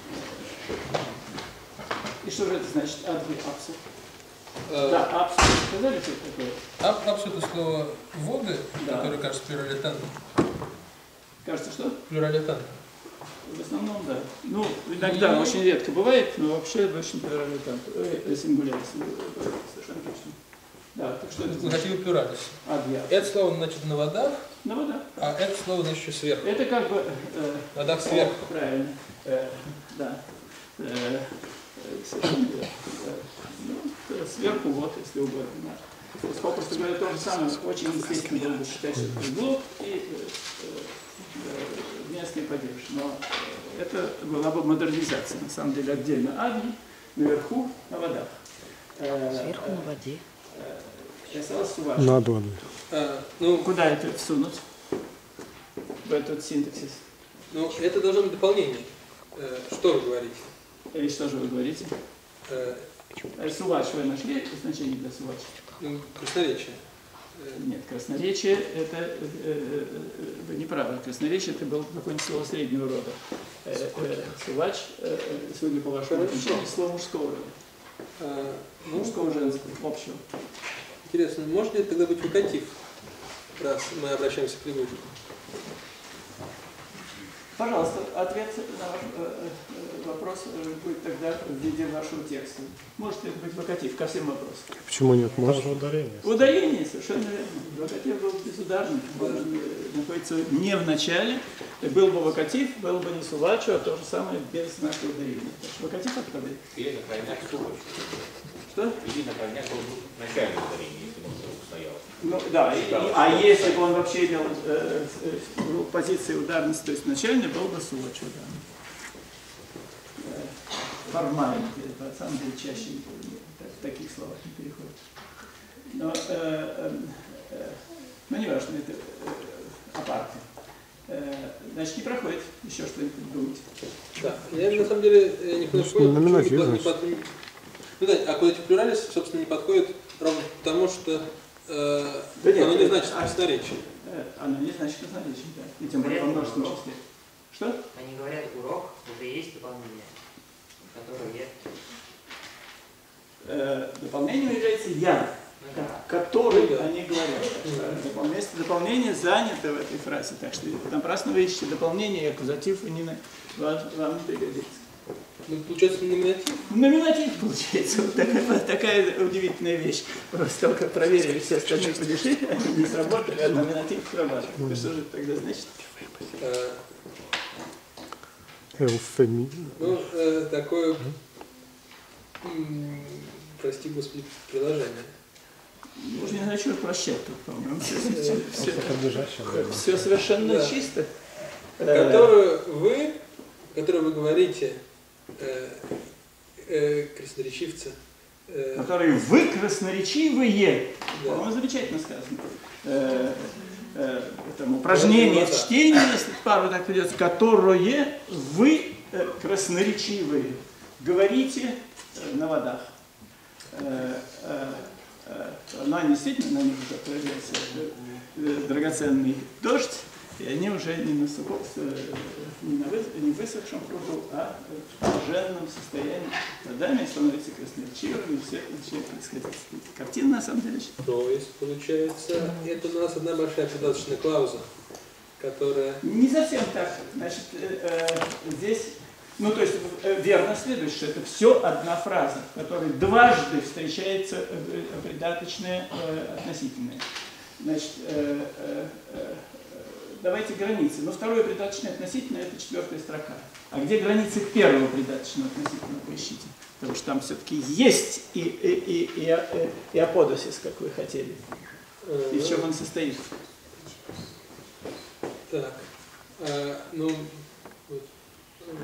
И что же это значит? Адви апсу. Да, апсу. Сказали, что это такое? Ап, ап – это слово воды, Да. которое кажется плюралитантом. Кажется, что? Плюралитантом. В основном, да. Ну, иногда, Ну, очень редко бывает, но вообще очень приоритет. Э, сингуляр, совершенно точно. Да, так что это значит? Логатив плюралис. Адья. Это слово значит на водах, Ну, вот, да. а это слово значит еще сверху. Это как бы... э, На водах сверху. О, правильно. Э, да. Э, э, совершенно верно. Э, ну, э, сверху вот, если угодно. Да. То есть, попросту говоря, то же самое, очень естественно было бы считать, что это глуб и э, э, местный падеж. Но э, это была бы модернизация, на самом деле, отдельно Ави, наверху на водах. Э, Сверху на воде. э, осталось сувач. Над водой. А, ну, Куда это всунуть? В этот синтаксис. ну, это должно быть дополнение. Э, что вы говорите? И что же вы говорите? Э, Э, Сувач вы нашли значение для сувач? ну, красноречие. Нет, красноречие это э, э, э, вы не правы. Красноречие это было какое-нибудь слово среднего рода. Э, э, Сувач, э, э, судя по вашему отвечанию, слово мужского рода. А, ну, Мужского, женского, общего. интересно, может ли это тогда быть вокатив, раз мы обращаемся к прибывнику? Пожалуйста, ответ на ваш э, э, вопрос э, будет тогда в виде вашего текста. Может ли это быть вокатив ко всем вопросам? Почему нет? Там Может? же ударение. Ударение, совершенно верно. Вокатив был безударный, он э, находится не в начале. Был бы вокатив, был бы не сувачу, а то же самое без знака ударения. Так что вокатив отпадает. Или на крайняк сувач. Что? Или на крайняк был бы начальное ударение, если он вдруг стоял. Ну да, и- и- а если бы он вообще имел э, э, в позиции ударности, то есть начальный, был бы сувачу, да. Э, Формально, на самом деле чаще не- в таких словах не переходит. Но, э, э, э, ну не важно, это э, апарты. Э, значит, не проходит. Еще что-нибудь думать. Да, я на самом деле я не понял, Ну, почему номинатив, не под- не значит. под- ну да, а куда плюралис, собственно, не подходит ровно потому, что э, Да нет, оно не это- значит а- красноречие. Э, Оно не значит красноречие, да. И тем более во множественном числе. Что? Они говорят, урок уже есть дополнение, которое я... Э, дополнением является я, Ну да. который Ну да. они говорят. Допол- Место дополнения занято в этой фразе, так что напрасно вы ищете дополнение и аккузатив, и не на- вам, вам не пригодится. Ну, получается номинатив. Номинатив получается. Вот такая, такая удивительная вещь. После того, как проверили все остальные падежи, они не сработали, а номинатив срабатывает. Ну, что же это тогда значит? Э, Эуфемизм. ну, э, такое, м, прости господи, приложение. Уж не знаю, чего прощать тут, по-моему. Все, все- все- Подлежащее, наверное. все совершенно Да. чисто. Э, Которую вы, которую вы говорите, э, э, красноречивцы, э, которые вы красноречивые. Да. По-моему, замечательно сказано. Э, э, Там упражнение в чтении, если пару так придется, которое вы э, красноречивые говорите э, на водах. Э, э, э, Но они действительно на них уже появился э, драгоценный дождь, и они уже не на, сухом, э, не на вы- не высохшем пруду, а в пораженном состоянии. Водами становятся красноречивыми, и все это начинает происходить. Картина, на самом деле, то есть, получается, это у нас одна большая придаточная клауза, которая... не совсем так. Значит, э, э, здесь, ну то есть э, верно следует, что это все одна фраза, в которой дважды встречается э, э, придаточное э, относительное. Значит, э, э, э, давайте границы. Но второе придаточное относительное — это четвертая строка. А где границы первого придаточного относительного, поищите. Потому что там все-таки есть и, и, и, и, и, и аподосис, как вы хотели. э, И в чем он состоит. Так, э, ну, вот, м,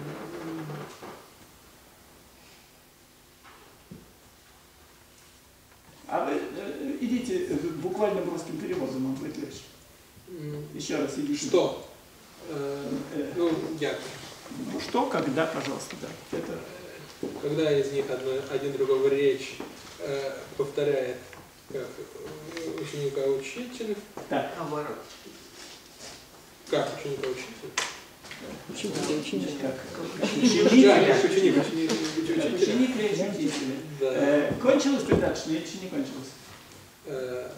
А вы э, идите э, буквальным русским переводом, он будет легче. м, Еще раз идите. что? Э, Э, ну, як. ну, что, когда, пожалуйста, да. Это Когда из них одно, один другого речь э, повторяет как э, ученика учитель, так. Наоборот. как ученика учитель? Учитель, ученик. Как, Да, ученик, как ученик, ученик, учителя. ученик речь учителя. Да. Э, кончилось придаточное или еще не кончилось? Э,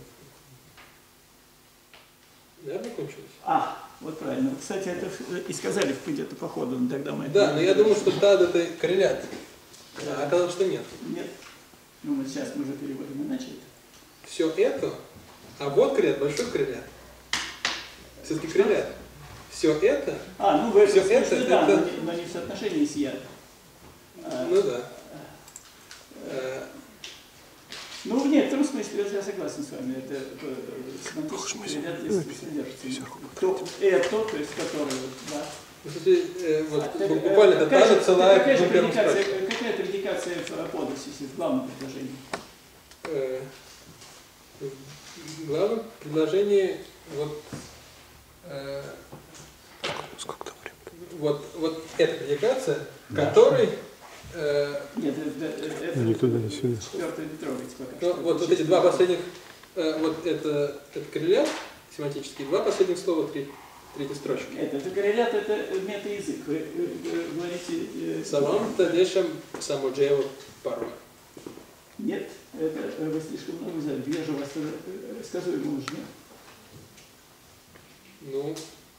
Наверное, кончилось. А, вот правильно. Кстати, это и сказали где-то по ходу, но тогда мы... это Да, не но я видели. думаю, что тад это коррелят. А оказалось, что нет. Нет. Ну, мы сейчас мы уже переводим иначе. Все это, а вот коррелят, большой коррелят. Все-таки коррелят. Все это, А, ну, в этом Всё это- смысле, да, это- но не- но не в соотношении с я. А, ну да. Э, Ну, в некотором смысле я согласен с вами. Это э, семантический ряд здесь содержится. То, это, то есть, которое, вот, да. в смысле, э, вот, А так, буквально э, это какая та же- же целая какая же в первом предикация, строчке. какая предикация ситуация в аподосисе, в главном предложении? Э, в главном предложении вот, э, вот, вот эта предикация, которой э, Нет, это, это Ни туда, ни сюда. четвертое не трогайте пока ну, что. вот, вот эти два последних, э, вот это, это коррелят семантический, два последних слова, три, третьей строчки. Это, это коррелят, это мета-язык. Вы, вы, вы говорите... э, Салам тадешам самоджева парва. Нет, это э, вы слишком много взяли. Я же вас э, сказуемо нужно. Ну,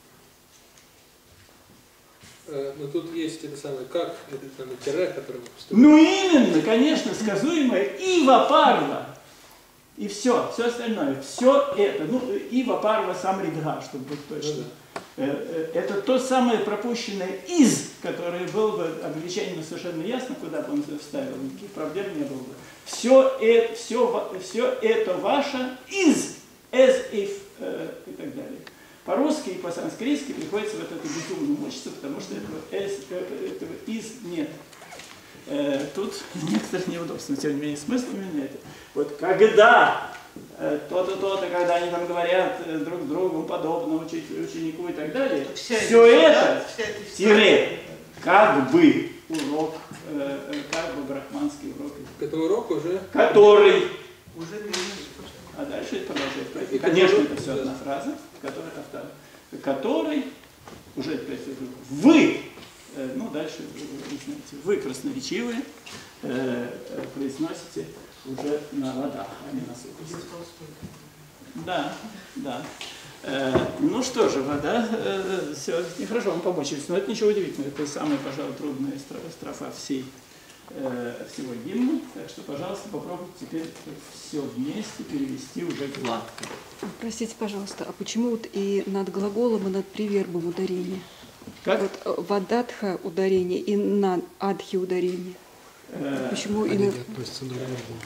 э, но тут есть это самое, как это самое тире, которое мы поступили. Ну именно, конечно, сказуемое ива парва. И все, все остальное, все это, ну, ива парва сам ридга, чтобы быть точно. Ну, Это то самое пропущенное из, которое было бы обличением совершенно ясно, куда бы он вставил, никаких проблем не было бы. Все это, все, все это ваше из, as if э, и так далее. По-русски и по-санскритски приходится вот это безумно мучиться, потому что этого, as, этого из нет. Э, тут некоторых неудобств, но тем не менее смысл именно это. Вот когда э, то-то, то-то, когда они там говорят э, друг другу подобно учить, ученику и так далее, Вся все эта- это вся эта тире, как бы урок, э, э, как бы брахманский урок, к этому уроку уже который, Уже не а дальше это продолжает пройти. И Конечно, который- это все да. одна фраза, которая автор, который, уже то есть, вы, э, ну дальше вы, вы знаете, вы красноречивые, э, э, произносите уже на водах, а не на сухости. Да, да. Э, ну что же, вода, э, все, нехорошо вам помочились, но это ничего удивительного, это самая, пожалуй, трудная стро- строфа всей, э, всего гимна, так что, пожалуйста, попробуйте теперь все вместе перевести уже гладко. Простите, пожалуйста, а почему вот и над глаголом, и над привербом ударение? Как? Вот э, вадатха ударение и на адхи ударение. Э, Почему Они именно... не относятся друг к другу.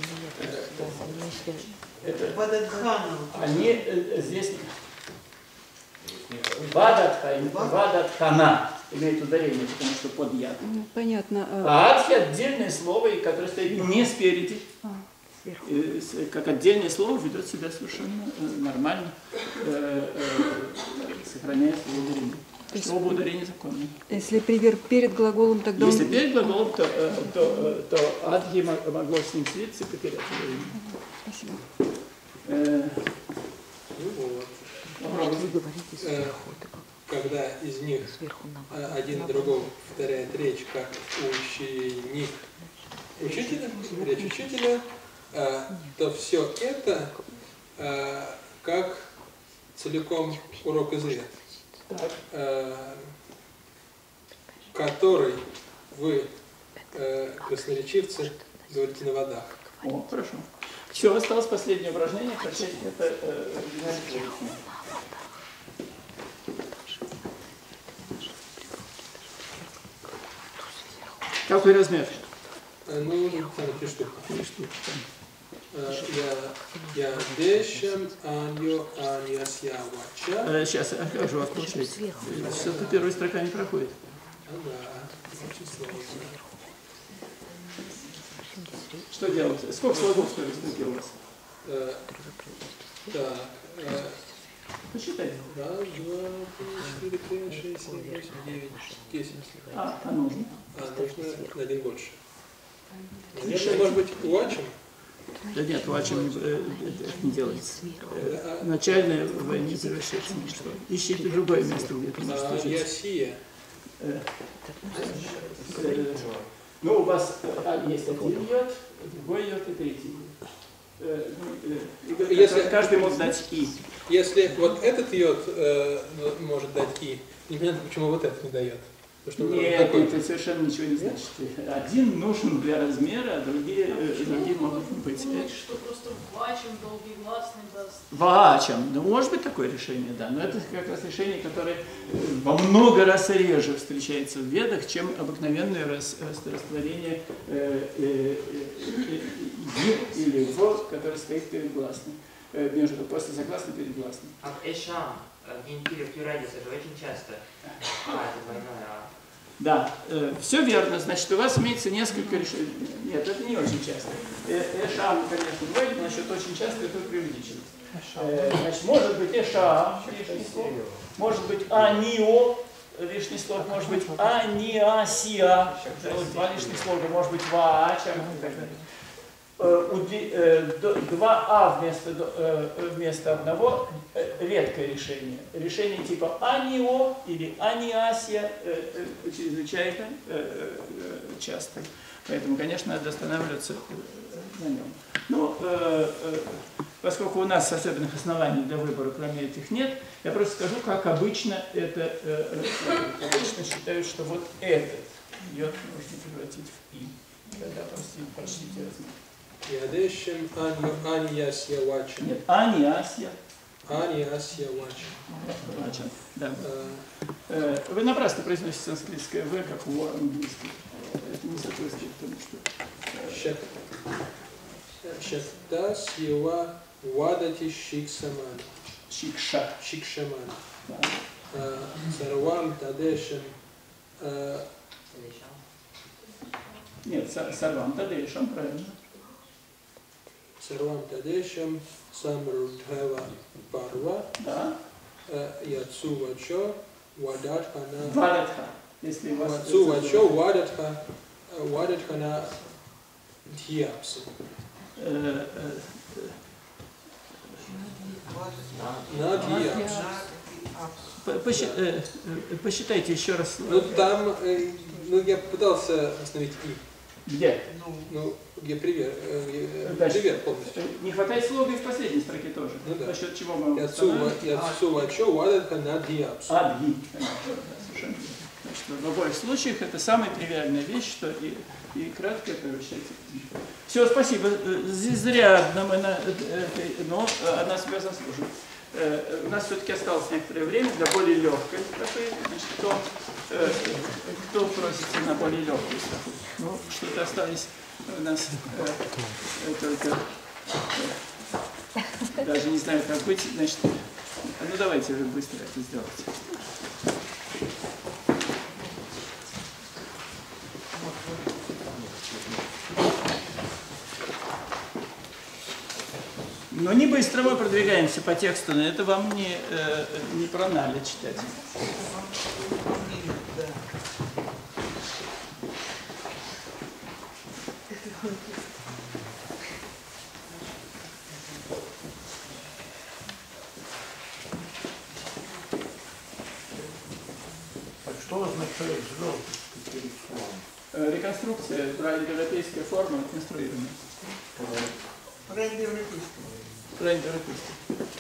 это, Бададхана. они э, здесь вадатха, вадатхана имеет ударение, потому что под яд. Ну, понятно. а- А адхи отдельное слово, которое стоит не спереди. а, сверху. И с- как отдельное слово ведет себя совершенно э, нормально, э, э, сохраняя свое ударение. То есть- Что оба ударения законные. Если приверб перед глаголом, тогда Если он... перед глаголом, то, э, то, э, то адхи мо- могло с ним слиться и потерять ударение. Спасибо. Э, ну, вот. попробуйте. Вы говорите Э, сверху, это как когда из них сверху на э, один другого повторяет речь как ученик учителя, речь учителя, э, то все это э, как целиком урок из лет, Так. э, который вы, э, красноречивцы, говорите на водах. О, хорошо. Все, осталось последнее упражнение. Прочесть это э, оригинальное. Какой размер? Э, ну, там три штуки. Три штуки. Э, Я, я дешем, аньо, аньясья, вача. Э, сейчас я покажу, а включать. Что-то первая строка не проходит. Ага, очень сложно. Что делать? Сколько слогов в первой строке у вас? Э, Так, э, Посчитайте. раз, два, три, четыре, пять, шесть, семь, восемь, девять, десять. А, а нужно. А, нужно на один больше. Наверное, может быть, уачем? Да нет, вачем не, э, это не делается. Э, А, Начальное в не превращается ни в что. Ищите другое место, где это может а, служить. я сия. Э, э, Ну, у вас э, а, есть один йод, другой йод и третий йод. Э, ну, э, и Если- Каждый может дать и. Если вот этот йод э, может дать и, непонятно, почему вот этот не дает. Потому что он Нет, такой. это совершенно ничего не значит. Один нужен для размера, а другие, э, другие могут быть. Думаете, что просто вачем долгий гласный даст. Вачем. Ну, может быть такое решение, да. Но это как раз решение, которое во много раз реже встречается в ведах, чем обыкновенное рас, растворение э, э, э, «и» или «в», которое стоит перед гласной. Э, между, после согласной перед гласной. А эшам, в генитиве плюралис, это очень часто. А, это двойное а. Да, э, все верно. Значит, у вас имеется несколько решений. Нет, это не очень часто. Э, Эша, конечно, двоит, насчет очень часто это преувеличено. Э, значит, может быть Эша, лишний слог, может быть Анио, лишний слог, может быть Аниасия, два лишних слога, может быть Ваача и так далее. Два А вместо, вместо одного редкое решение. Решение типа анио или аниасия чрезвычайно часто. Поэтому, конечно, надо останавливаться на нем. Но поскольку у нас особенных оснований для выбора, кроме этих, нет, я просто скажу, как обычно это обычно считают, что вот этот йод можно превратить в и. Тогда почти, почти размер. Ядешем аниасия вача. Нет, аниасия. Аниасия вача. Да. Вы напрасно произносите санскритское В, как у английского. Это не соответствует тому, что... Шакта сива вадати шиксаман. Шикша. Шикшаман. Сарвам тадешем. Нет, сарвам тадешем, правильно. Сарвам тадешем самрудхава парва. Да. Яцу вачо вадатхана. Вадатха. Если у вас... Яцу вачо вадатха. Вадатхана дьяпса. На дьяпса. Посчитайте еще раз. Ну там, ну я пытался остановить и. Где? Ну, где привет, Дальше. привет полностью. Не хватает слога и в последней строке тоже. Ну, да. За счет чего мы Яцу вачо вадатха на дьяпса. Адги. Совершенно. Значит, в обоих случаях это самая тривиальная вещь, что и, и кратко это вращается. Все, спасибо. Зря мы на, но она себя заслужит. У нас все-таки осталось некоторое время для более легкой строфы. Значит, кто, кто просится на более легкую строфу? Ну, что-то остались у нас э, только... Э, даже не знаю, как быть. Значит, ну давайте уже быстро это сделать. Но не быстро мы продвигаемся по тексту, но это вам не, э, не про Наля читать. Что означает желтый? Реконструкция, европейская форма конструирования. Проиндоевропейский.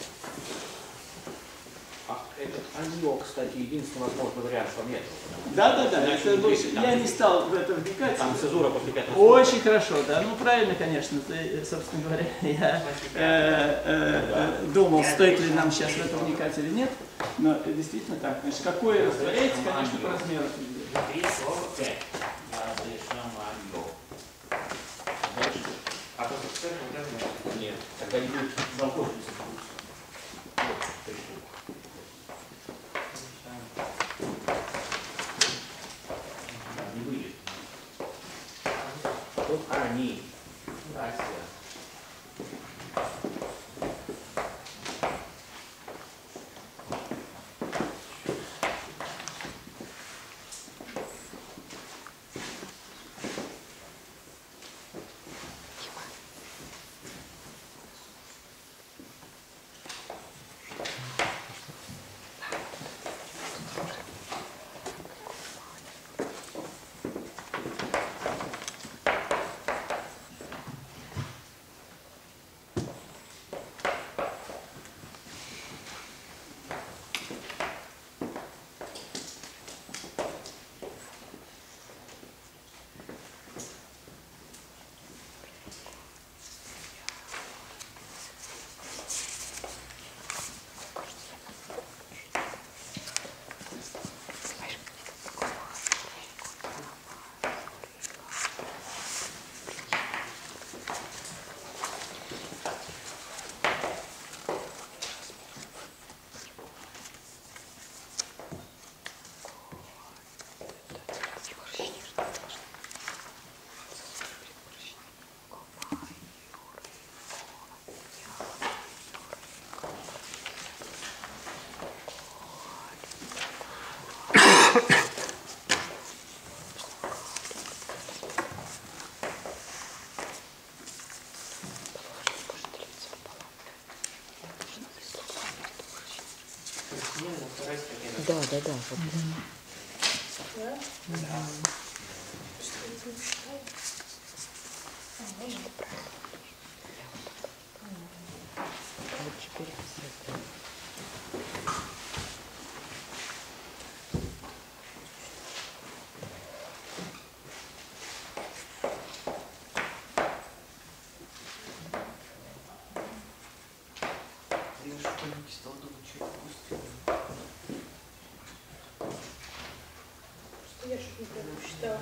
А этот анио, кстати, единственный возможный вариант по методу. Да, да, да. Это больше, я не стал в это вникать. Там цезура после пятого. Очень хорошо, да. Ну правильно, конечно. Ты, собственно говоря, я э, э, думал, стоит ли нам сейчас в это вникать или нет. Но действительно так. Значит, какое растворяется, конечно, по размеру. Три слова пять. А то вот Нет, тогда не будет замкнуться. Не выйдет. Тут они. Асия. да, да, да. Вот. Да? Да. Лучше переписать. Я школьник стал думать, что я пропустил. Что я что-то не прям посчитала.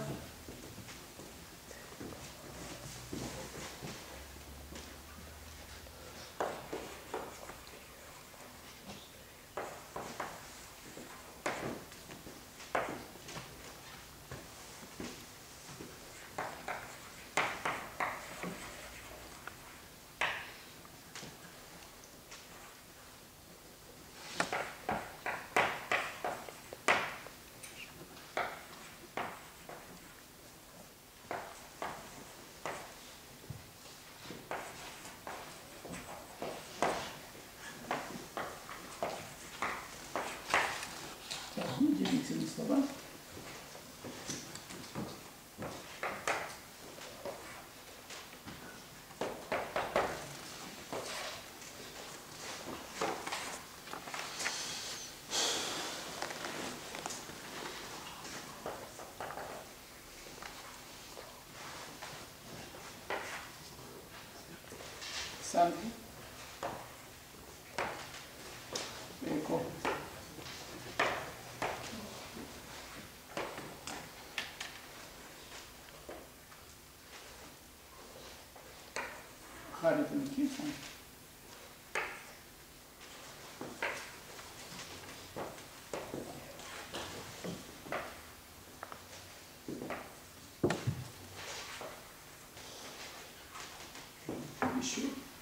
Так, ну, делительные слова. Санки. Эко. Харитон Кисан. Еще.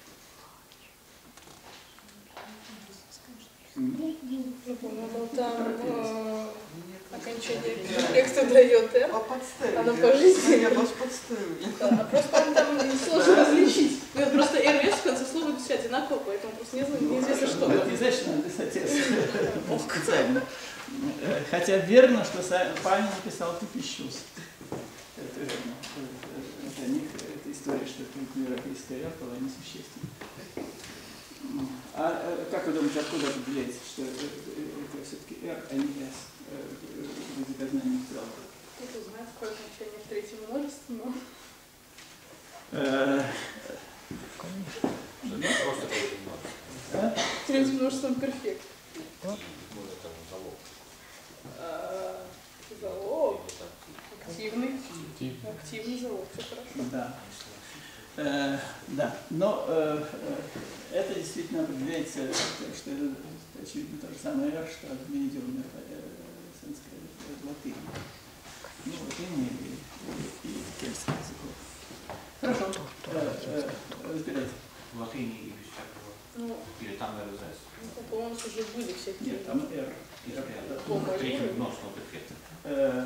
Ну, Ну, по-моему, там э, окончание текста дает «р», А подставили. оно по жизни. Я вас подставили. Да, а просто он там сложно различить. Ну, просто «р» и «с» в конце слова все одинаково, поэтому просто неизвестно, неизвестно что. это не значит, что надо писать текст специально. Хотя верно, что Са- Панин написал «Тупищус». Это верно. Это, не, это история, что европейская «р» была несущественна. А э, как вы думаете, откуда определяется, что это, это все-таки «р», а не «с» в языкознании в целом? Кто знает, какое окончание в третьем множестве, но... Э, Просто какой-то множество. а? Третьим множеством перфект. Ну, это залог. А, залог. Активный. Активный залог, все хорошо. Да. Э, да, но э, э, это действительно определяется, так что это очевидно то же самое «р», что мы идем э, санскрит, латынь. Ну, латынь и, и, и кельтских языков. Хорошо, э, э, разбирайте. В латыни и без всякого. Ну, Или там эр эс. ну, по-моему, у нас уже были всякие... Нет, там «р». Дома Третьим были. множеством перфекта. Э,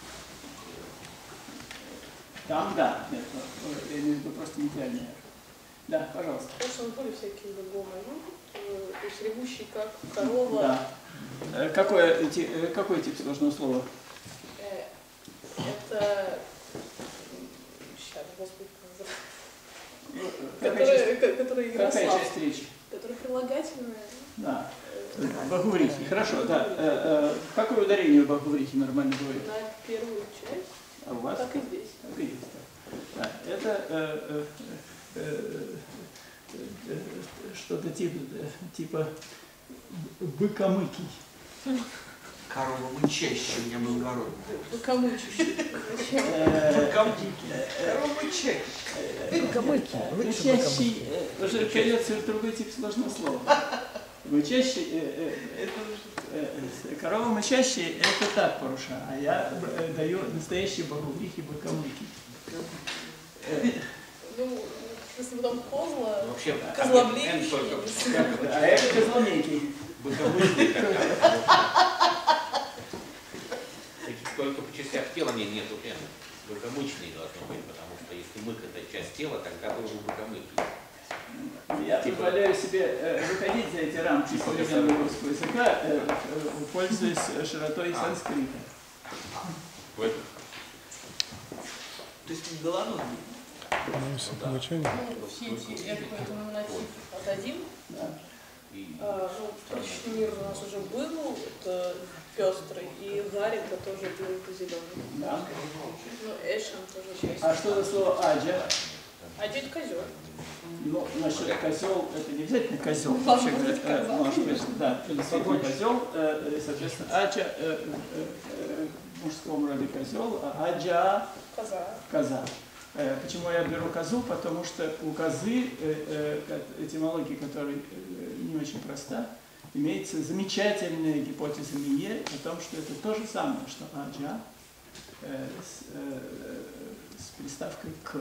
Там, да, нет, я имею в виду просто нейтральный «р». Да, пожалуйста. В прошлом были всякие глаголы, ну, э, то есть ревущий как корова. Да. Э, Какое, ти- э, какой тип сложного слова? Э, это... Сейчас, господи, как называется? Какая часть, Которая, ко- которая какая Ярослав. часть речи? Которая прилагательная. Да. Бахуврихи. Хорошо, да. Э, э, Какое ударение у Бахуврихи нормально говорит? На первую часть, А у вас? так и здесь. Так и есть. Да. Да, это э, э, э, э, э, что-то типа, типа быкомыкий. Корова мычащая, у меня был город. Выкомычущий. Зачем? Э, Корова мычащая. Мычащий, э, уже коррекция другой тип сложного слова. Мычащий, э, э, это, э, э, корова мычащая, это так поруша, а я э, даю настоящий бахуврихи быкомыкий. Э, Ну, если бы там козла, Вообще, козлобление. N только как это? А это козломейкий. быкомычный как-то. Только по частях тела не нету N. Быкомычный должно быть, потому что если мык это часть тела, тогда должен быкомыкий. Я позволяю себе э, выходить за эти рамки современного русского языка, э, э, пользуясь широтой санскрита. То есть не голодный? Ну, все помечания. Ну, все эти, я поэтому монотип отдадим. Да. А, ну, вторичный мир у нас уже был, это пестрый, и Гарри это тоже был зеленый. Да. Ну, Эшен тоже есть. А что за слово аджа? Аджа это козел. Ну, насчет козел, это не обязательно козел, вообще говоря, э, может быть, да, действительно козел, э, соответственно, аджа э, э, э, в мужском роде козел, а аджа Коза. коза. Э, почему я беру козу? Потому что у козы э, э, этимология, которая э, не очень проста, имеется замечательная гипотеза Мие о том, что это то же самое, что аджа э, с, э, с приставкой к.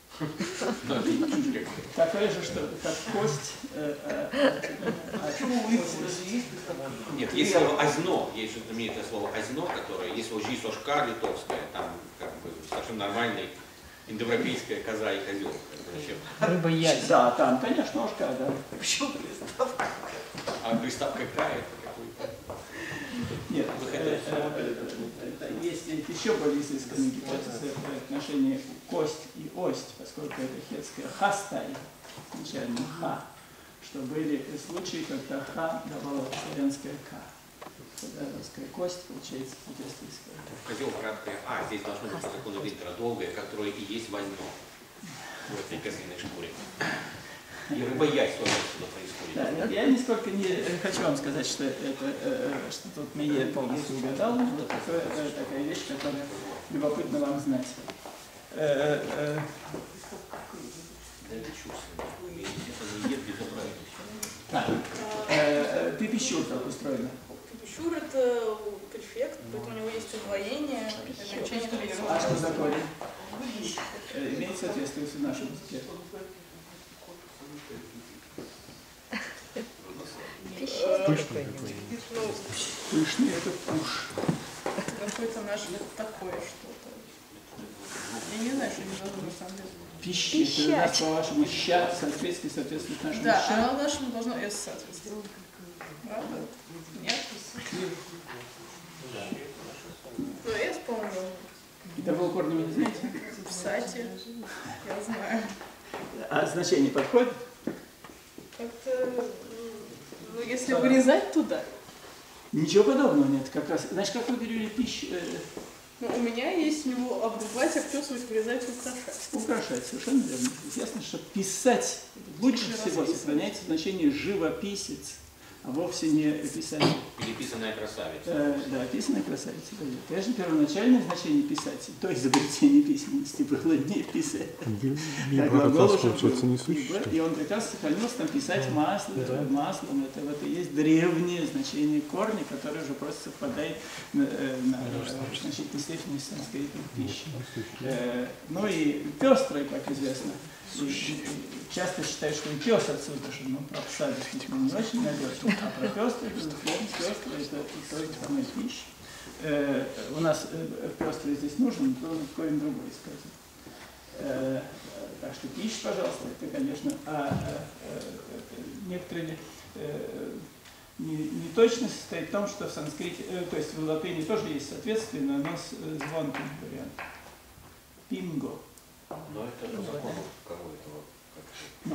Такое же, что как кость. Э, э, э, Нет, есть слово «азно», есть знаменитое слово «азно», которое, есть слово «жи-сошка» литовское, там как бы совершенно нормальный индоевропейская коза и козел. Рыба яйца. Да, там, конечно, ошка, да. Почему приставка? А приставка «к» это какой-то? Нет, э, э, э, есть еще более изысканные гипотезы в отношении кость и ость, поскольку это хетская хастай, изначально ха, что были случаи, когда ха давала славянское ка. Когда русская кость получается путешествийская. Козел краткое «а», здесь должно быть по закону Винтера долгое, которое и есть «возьмо» в этой козлиной шкуре. И рыба-яйц тоже отсюда происходит. Да, я нисколько не хочу вам сказать, что это, что тут Мие полностью угадал. Вот такое, такая вещь, которая любопытно вам знать. Пипищур как устроено? Пипищур это префект, поэтому у него есть удвоение, окончание третьего. А что такое? Имеет соответствие в нашем языке. Пышный. Пышный это пуш. Какое-то наше такое что-то. Я не знаю, что не должно на самом деле. Пища. Это у нас по-вашему ща в санскрите соответствует нашему да, ща. а нашему должно S соответствовать. Правда? Нет? Ну, S, по-моему. И того корня вы не знаете? В сайте. Я знаю. А значение подходит? Как-то, ну, если вырезать туда. Ничего подобного нет. Как раз, значит, как вы говорили, пищу... Э, ну, у меня есть у него обрубать, обтесывать, вырезать, украшать. Украшать, совершенно верно. Ясно, что писать лучше всего сохраняется значение живописец, а вовсе не писатель. Переписанная красавица. Э, да, писанная красавица. Конечно, первоначальное значение писать, то изобретение письменности было не писать. Как глагол уже получается несущий. И он как раз сохранился там писать масло, да. маслом. Это вот и есть древнее значение корня, которое уже просто совпадает на, на значительной степени с санскритом пищи. Э, ну и пестрый, как известно. И часто считают, что и пес отсюда, что ну, про пса действительно не очень надежно, а про пестрый, безусловно, пестрый это то же самое пища. Э, у нас э, пестрый здесь нужен, но какой-нибудь другой сказать. Э, так что пища, пожалуйста, это, конечно, а, а, а некоторые э, неточность состоит в том, что в санскрите, э, то есть в латыни тоже есть соответствие, но у нас э, звонкий вариант. Пинго. Но это по закону какой-то. Ну.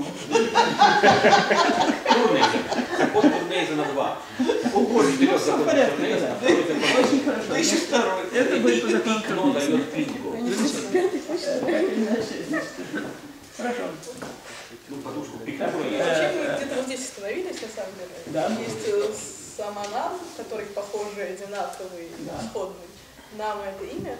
Закон Турнейза на два. Ого, все в порядке, да. Очень хорошо. Да еще второй. Это будет по закону Турнейза. Хорошо. Ну, подушку Вообще мы где-то вот здесь остановились, на самом деле. Да. Есть самонам, который похожий, одинаковый, сходный. Нам это имя.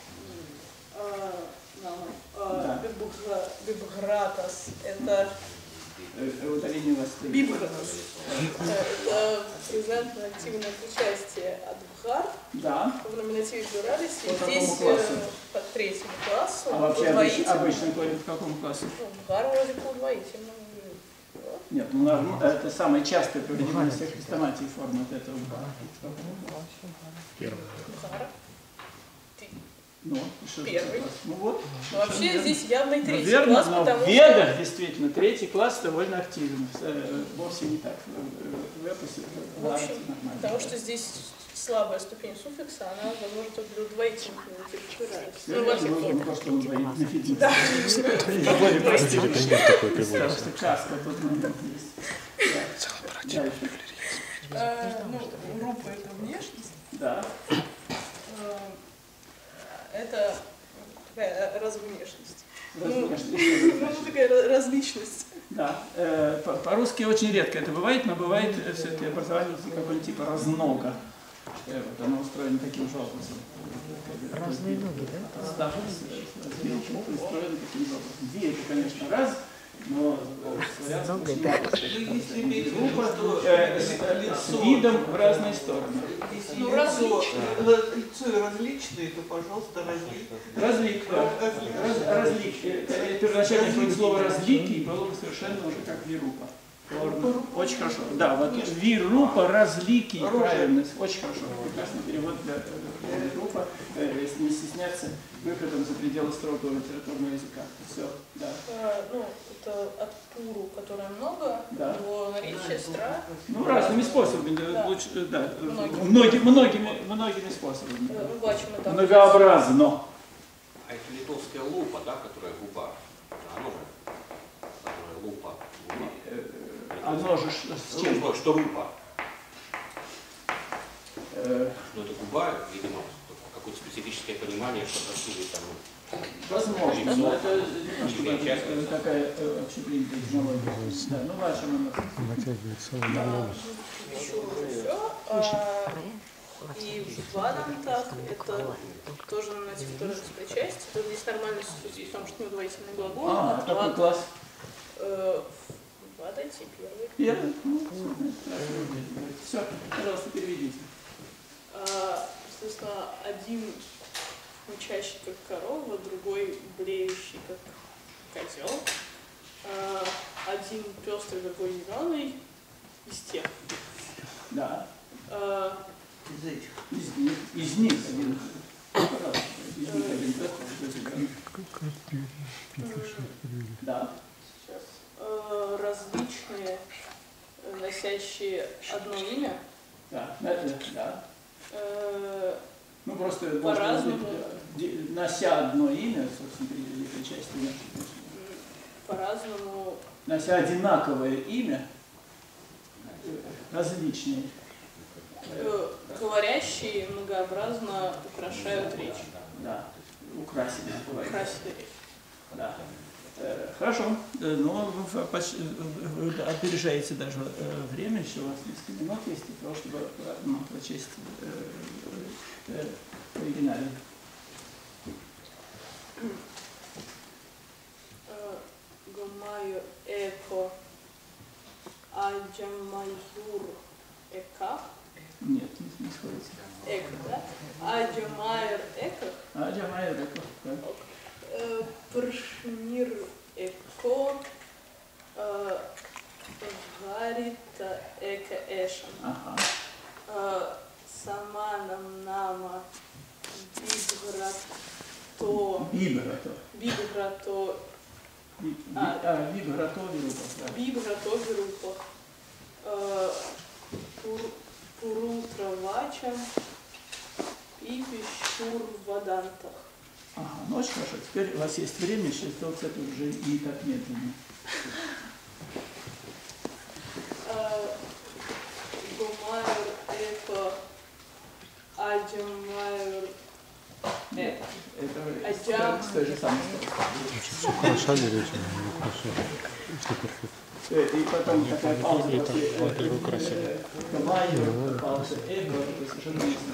Да. Бибгратас. Это ударение вас. Бибгратас. Это презент на активное участие от Бхар. Да. В номинативе плюралис. И по здесь классу? по третьему классу. А вообще обычно, обычно ходит в каком классе? Ну, Бхар вроде по удвоительному. Нет, ну это самая частая проведенная всех хрестоматий форма от этого. Первый. Бхара. Ну, что же Первый. класс? Ну вот. Но вообще здесь явный третий Наверное, класс, но потому в ведах действительно третий класс довольно активен. Э, Вовсе не так. В эпосе В общем, потому что здесь слабая ступень суффикса, она, возможно, только для двоетельных языков. Ну, во всех Ну, то, что он двоит на фидне. Да. Довольно простите. Потому что каска тут момент есть. Дальше. Э, Ну, рупа — это внешность. Да. Э, Это такая развнешность. Ну, Развнешность. ну, такая ra- различность. Да. Э, по- По-русски очень редко это бывает, но бывает все-таки образование какого-нибудь типа разнога. Э, Вот оно устроено таким же образом. Разные ноги, да? Да, устроено таким же образом. Ди это, конечно, раз, но славянский очень мало. Если иметь в виду, Группа что э, с с видом в разные стороны. если Ну, лицо, различные. э, лицо и различные, то, пожалуйста, разлик. Разлик, да. Раз- разлик. Э, э, Первоначально будет слово разлики, было бы совершенно уже как вирупа. Форма. Очень хорошо. Да, вот вирупа, разлики, правильно. Очень хорошо. Прекрасный перевод для для вирупа. Э, Если не стесняться выходом за пределы строгого литературного языка. Все, да. Э, Ну, это от пуру, которое много, Да. его наречие, стра. Ну, разными способами. да, Да. Лучше, э, да. Многими. Многими, многими, многими способами. Э, Мы бачимо там. Многообразно. А это литовская лупа, да, которая губа. Оно же, которая лупа. губа. Оно же ш- с Ну, чем? что, что рупа? Э, Ну, это губа, видимо, какое-то специфическое понимание, что красивый там. Возможно, но это немножко Нижняя часть. э, такая э, общепринятая технология. Да, ну ваша оно. Натягивает целый А, голову. еще уже все. И в вадантах это тоже наносит второй причастие. Это здесь нормально, потому что неудвоительный глагол. А, от какой вад- класс? э, В ваданте первый. Первый? Ну, все, пожалуйста, переведите. А, Соответственно, один мычащий как корова, другой блеющий как козел. А, Один пестрый, другой зеленый. Из тех. Да. А, Из этих. Из них, из них один. Пожалуйста, из них один пестрый, другой зеленый. Да. Сейчас. Э, Различные, э, носящие одно имя. Да, это, да. Э, Ну, просто можно По-разному. де- нося одно имя, собственно, великой части нашей м, По-разному. нося одинаковое имя, э, различные. э, Говорящие многообразно украшают речь. Да, украсили. бывает. Красят речь. Да. Э, Хорошо. Э, Но вы поч- вы опережаете даже э, время, еще у вас несколько минут есть для того, чтобы э, ну, прочесть э, э, в оригинале. Э, Гомаю эко аджамайюр эка. Нет, не, не сходится. Эко, да? Аджамайр эко. А, Джамай Реков, да. Э, Пршнир эко. э, Гарита эко эшен. Ага. Э, Сама нам нама биграто. Бибрато. Биграто. Би- би- А. А, Бибрато Вирупов, да. Биграто вирупо. Э, пур- Пурутравача и пищур в вадантах. Ага, ну очень хорошо. Теперь у вас есть время, сейчас сделать это уже не так медленно. Гомайр эко аджамайр эко. Это Аджам. с той же самой стороны. Украшали речь, а не украшали. Супер. Э, И потом такая пауза И после так, вот его красиво. э, Гамайо, пауза эго, это совершенно ясно.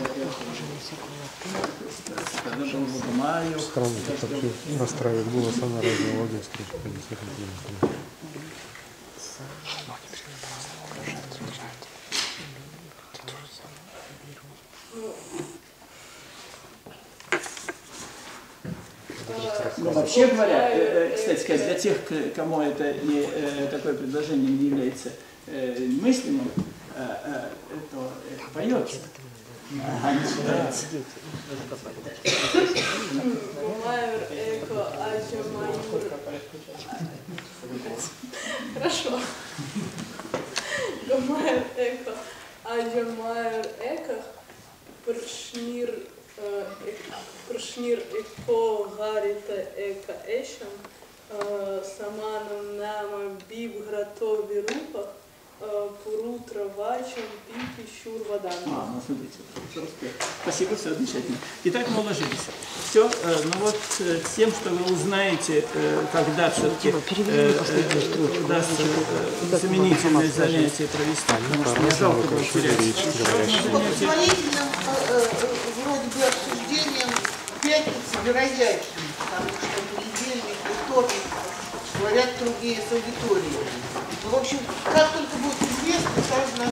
Когда был бы Гамайо, Странно, как вообще настраивает голос, она разные аудио встречи, они с этим делом. Ну, вообще говоря, э, э, кстати сказать, для тех, к- кому это не, э, такое предложение не является э, мыслимым, э, э, то это поется. Ага, начинается. Гомайр эко азимаюр. Хорошо. Гомайр эко азимайр эко пршнир пршнир эко гарита эко эшам саманам нама биб гратови рупа пурутра вачам пипи щур водан. А, ну смотрите, спасибо, все замечательно. Итак, мы уложились. Все, ну вот тем, что вы узнаете, когда все-таки удастся заменительное занятие провести, потому что мне жалко было терять. Позволительным вроде бы обсуждением пятницы вероятнее, потому что понедельник и вторник говорят другие с аудиторией. Ну, в общем, как только будет известно, сразу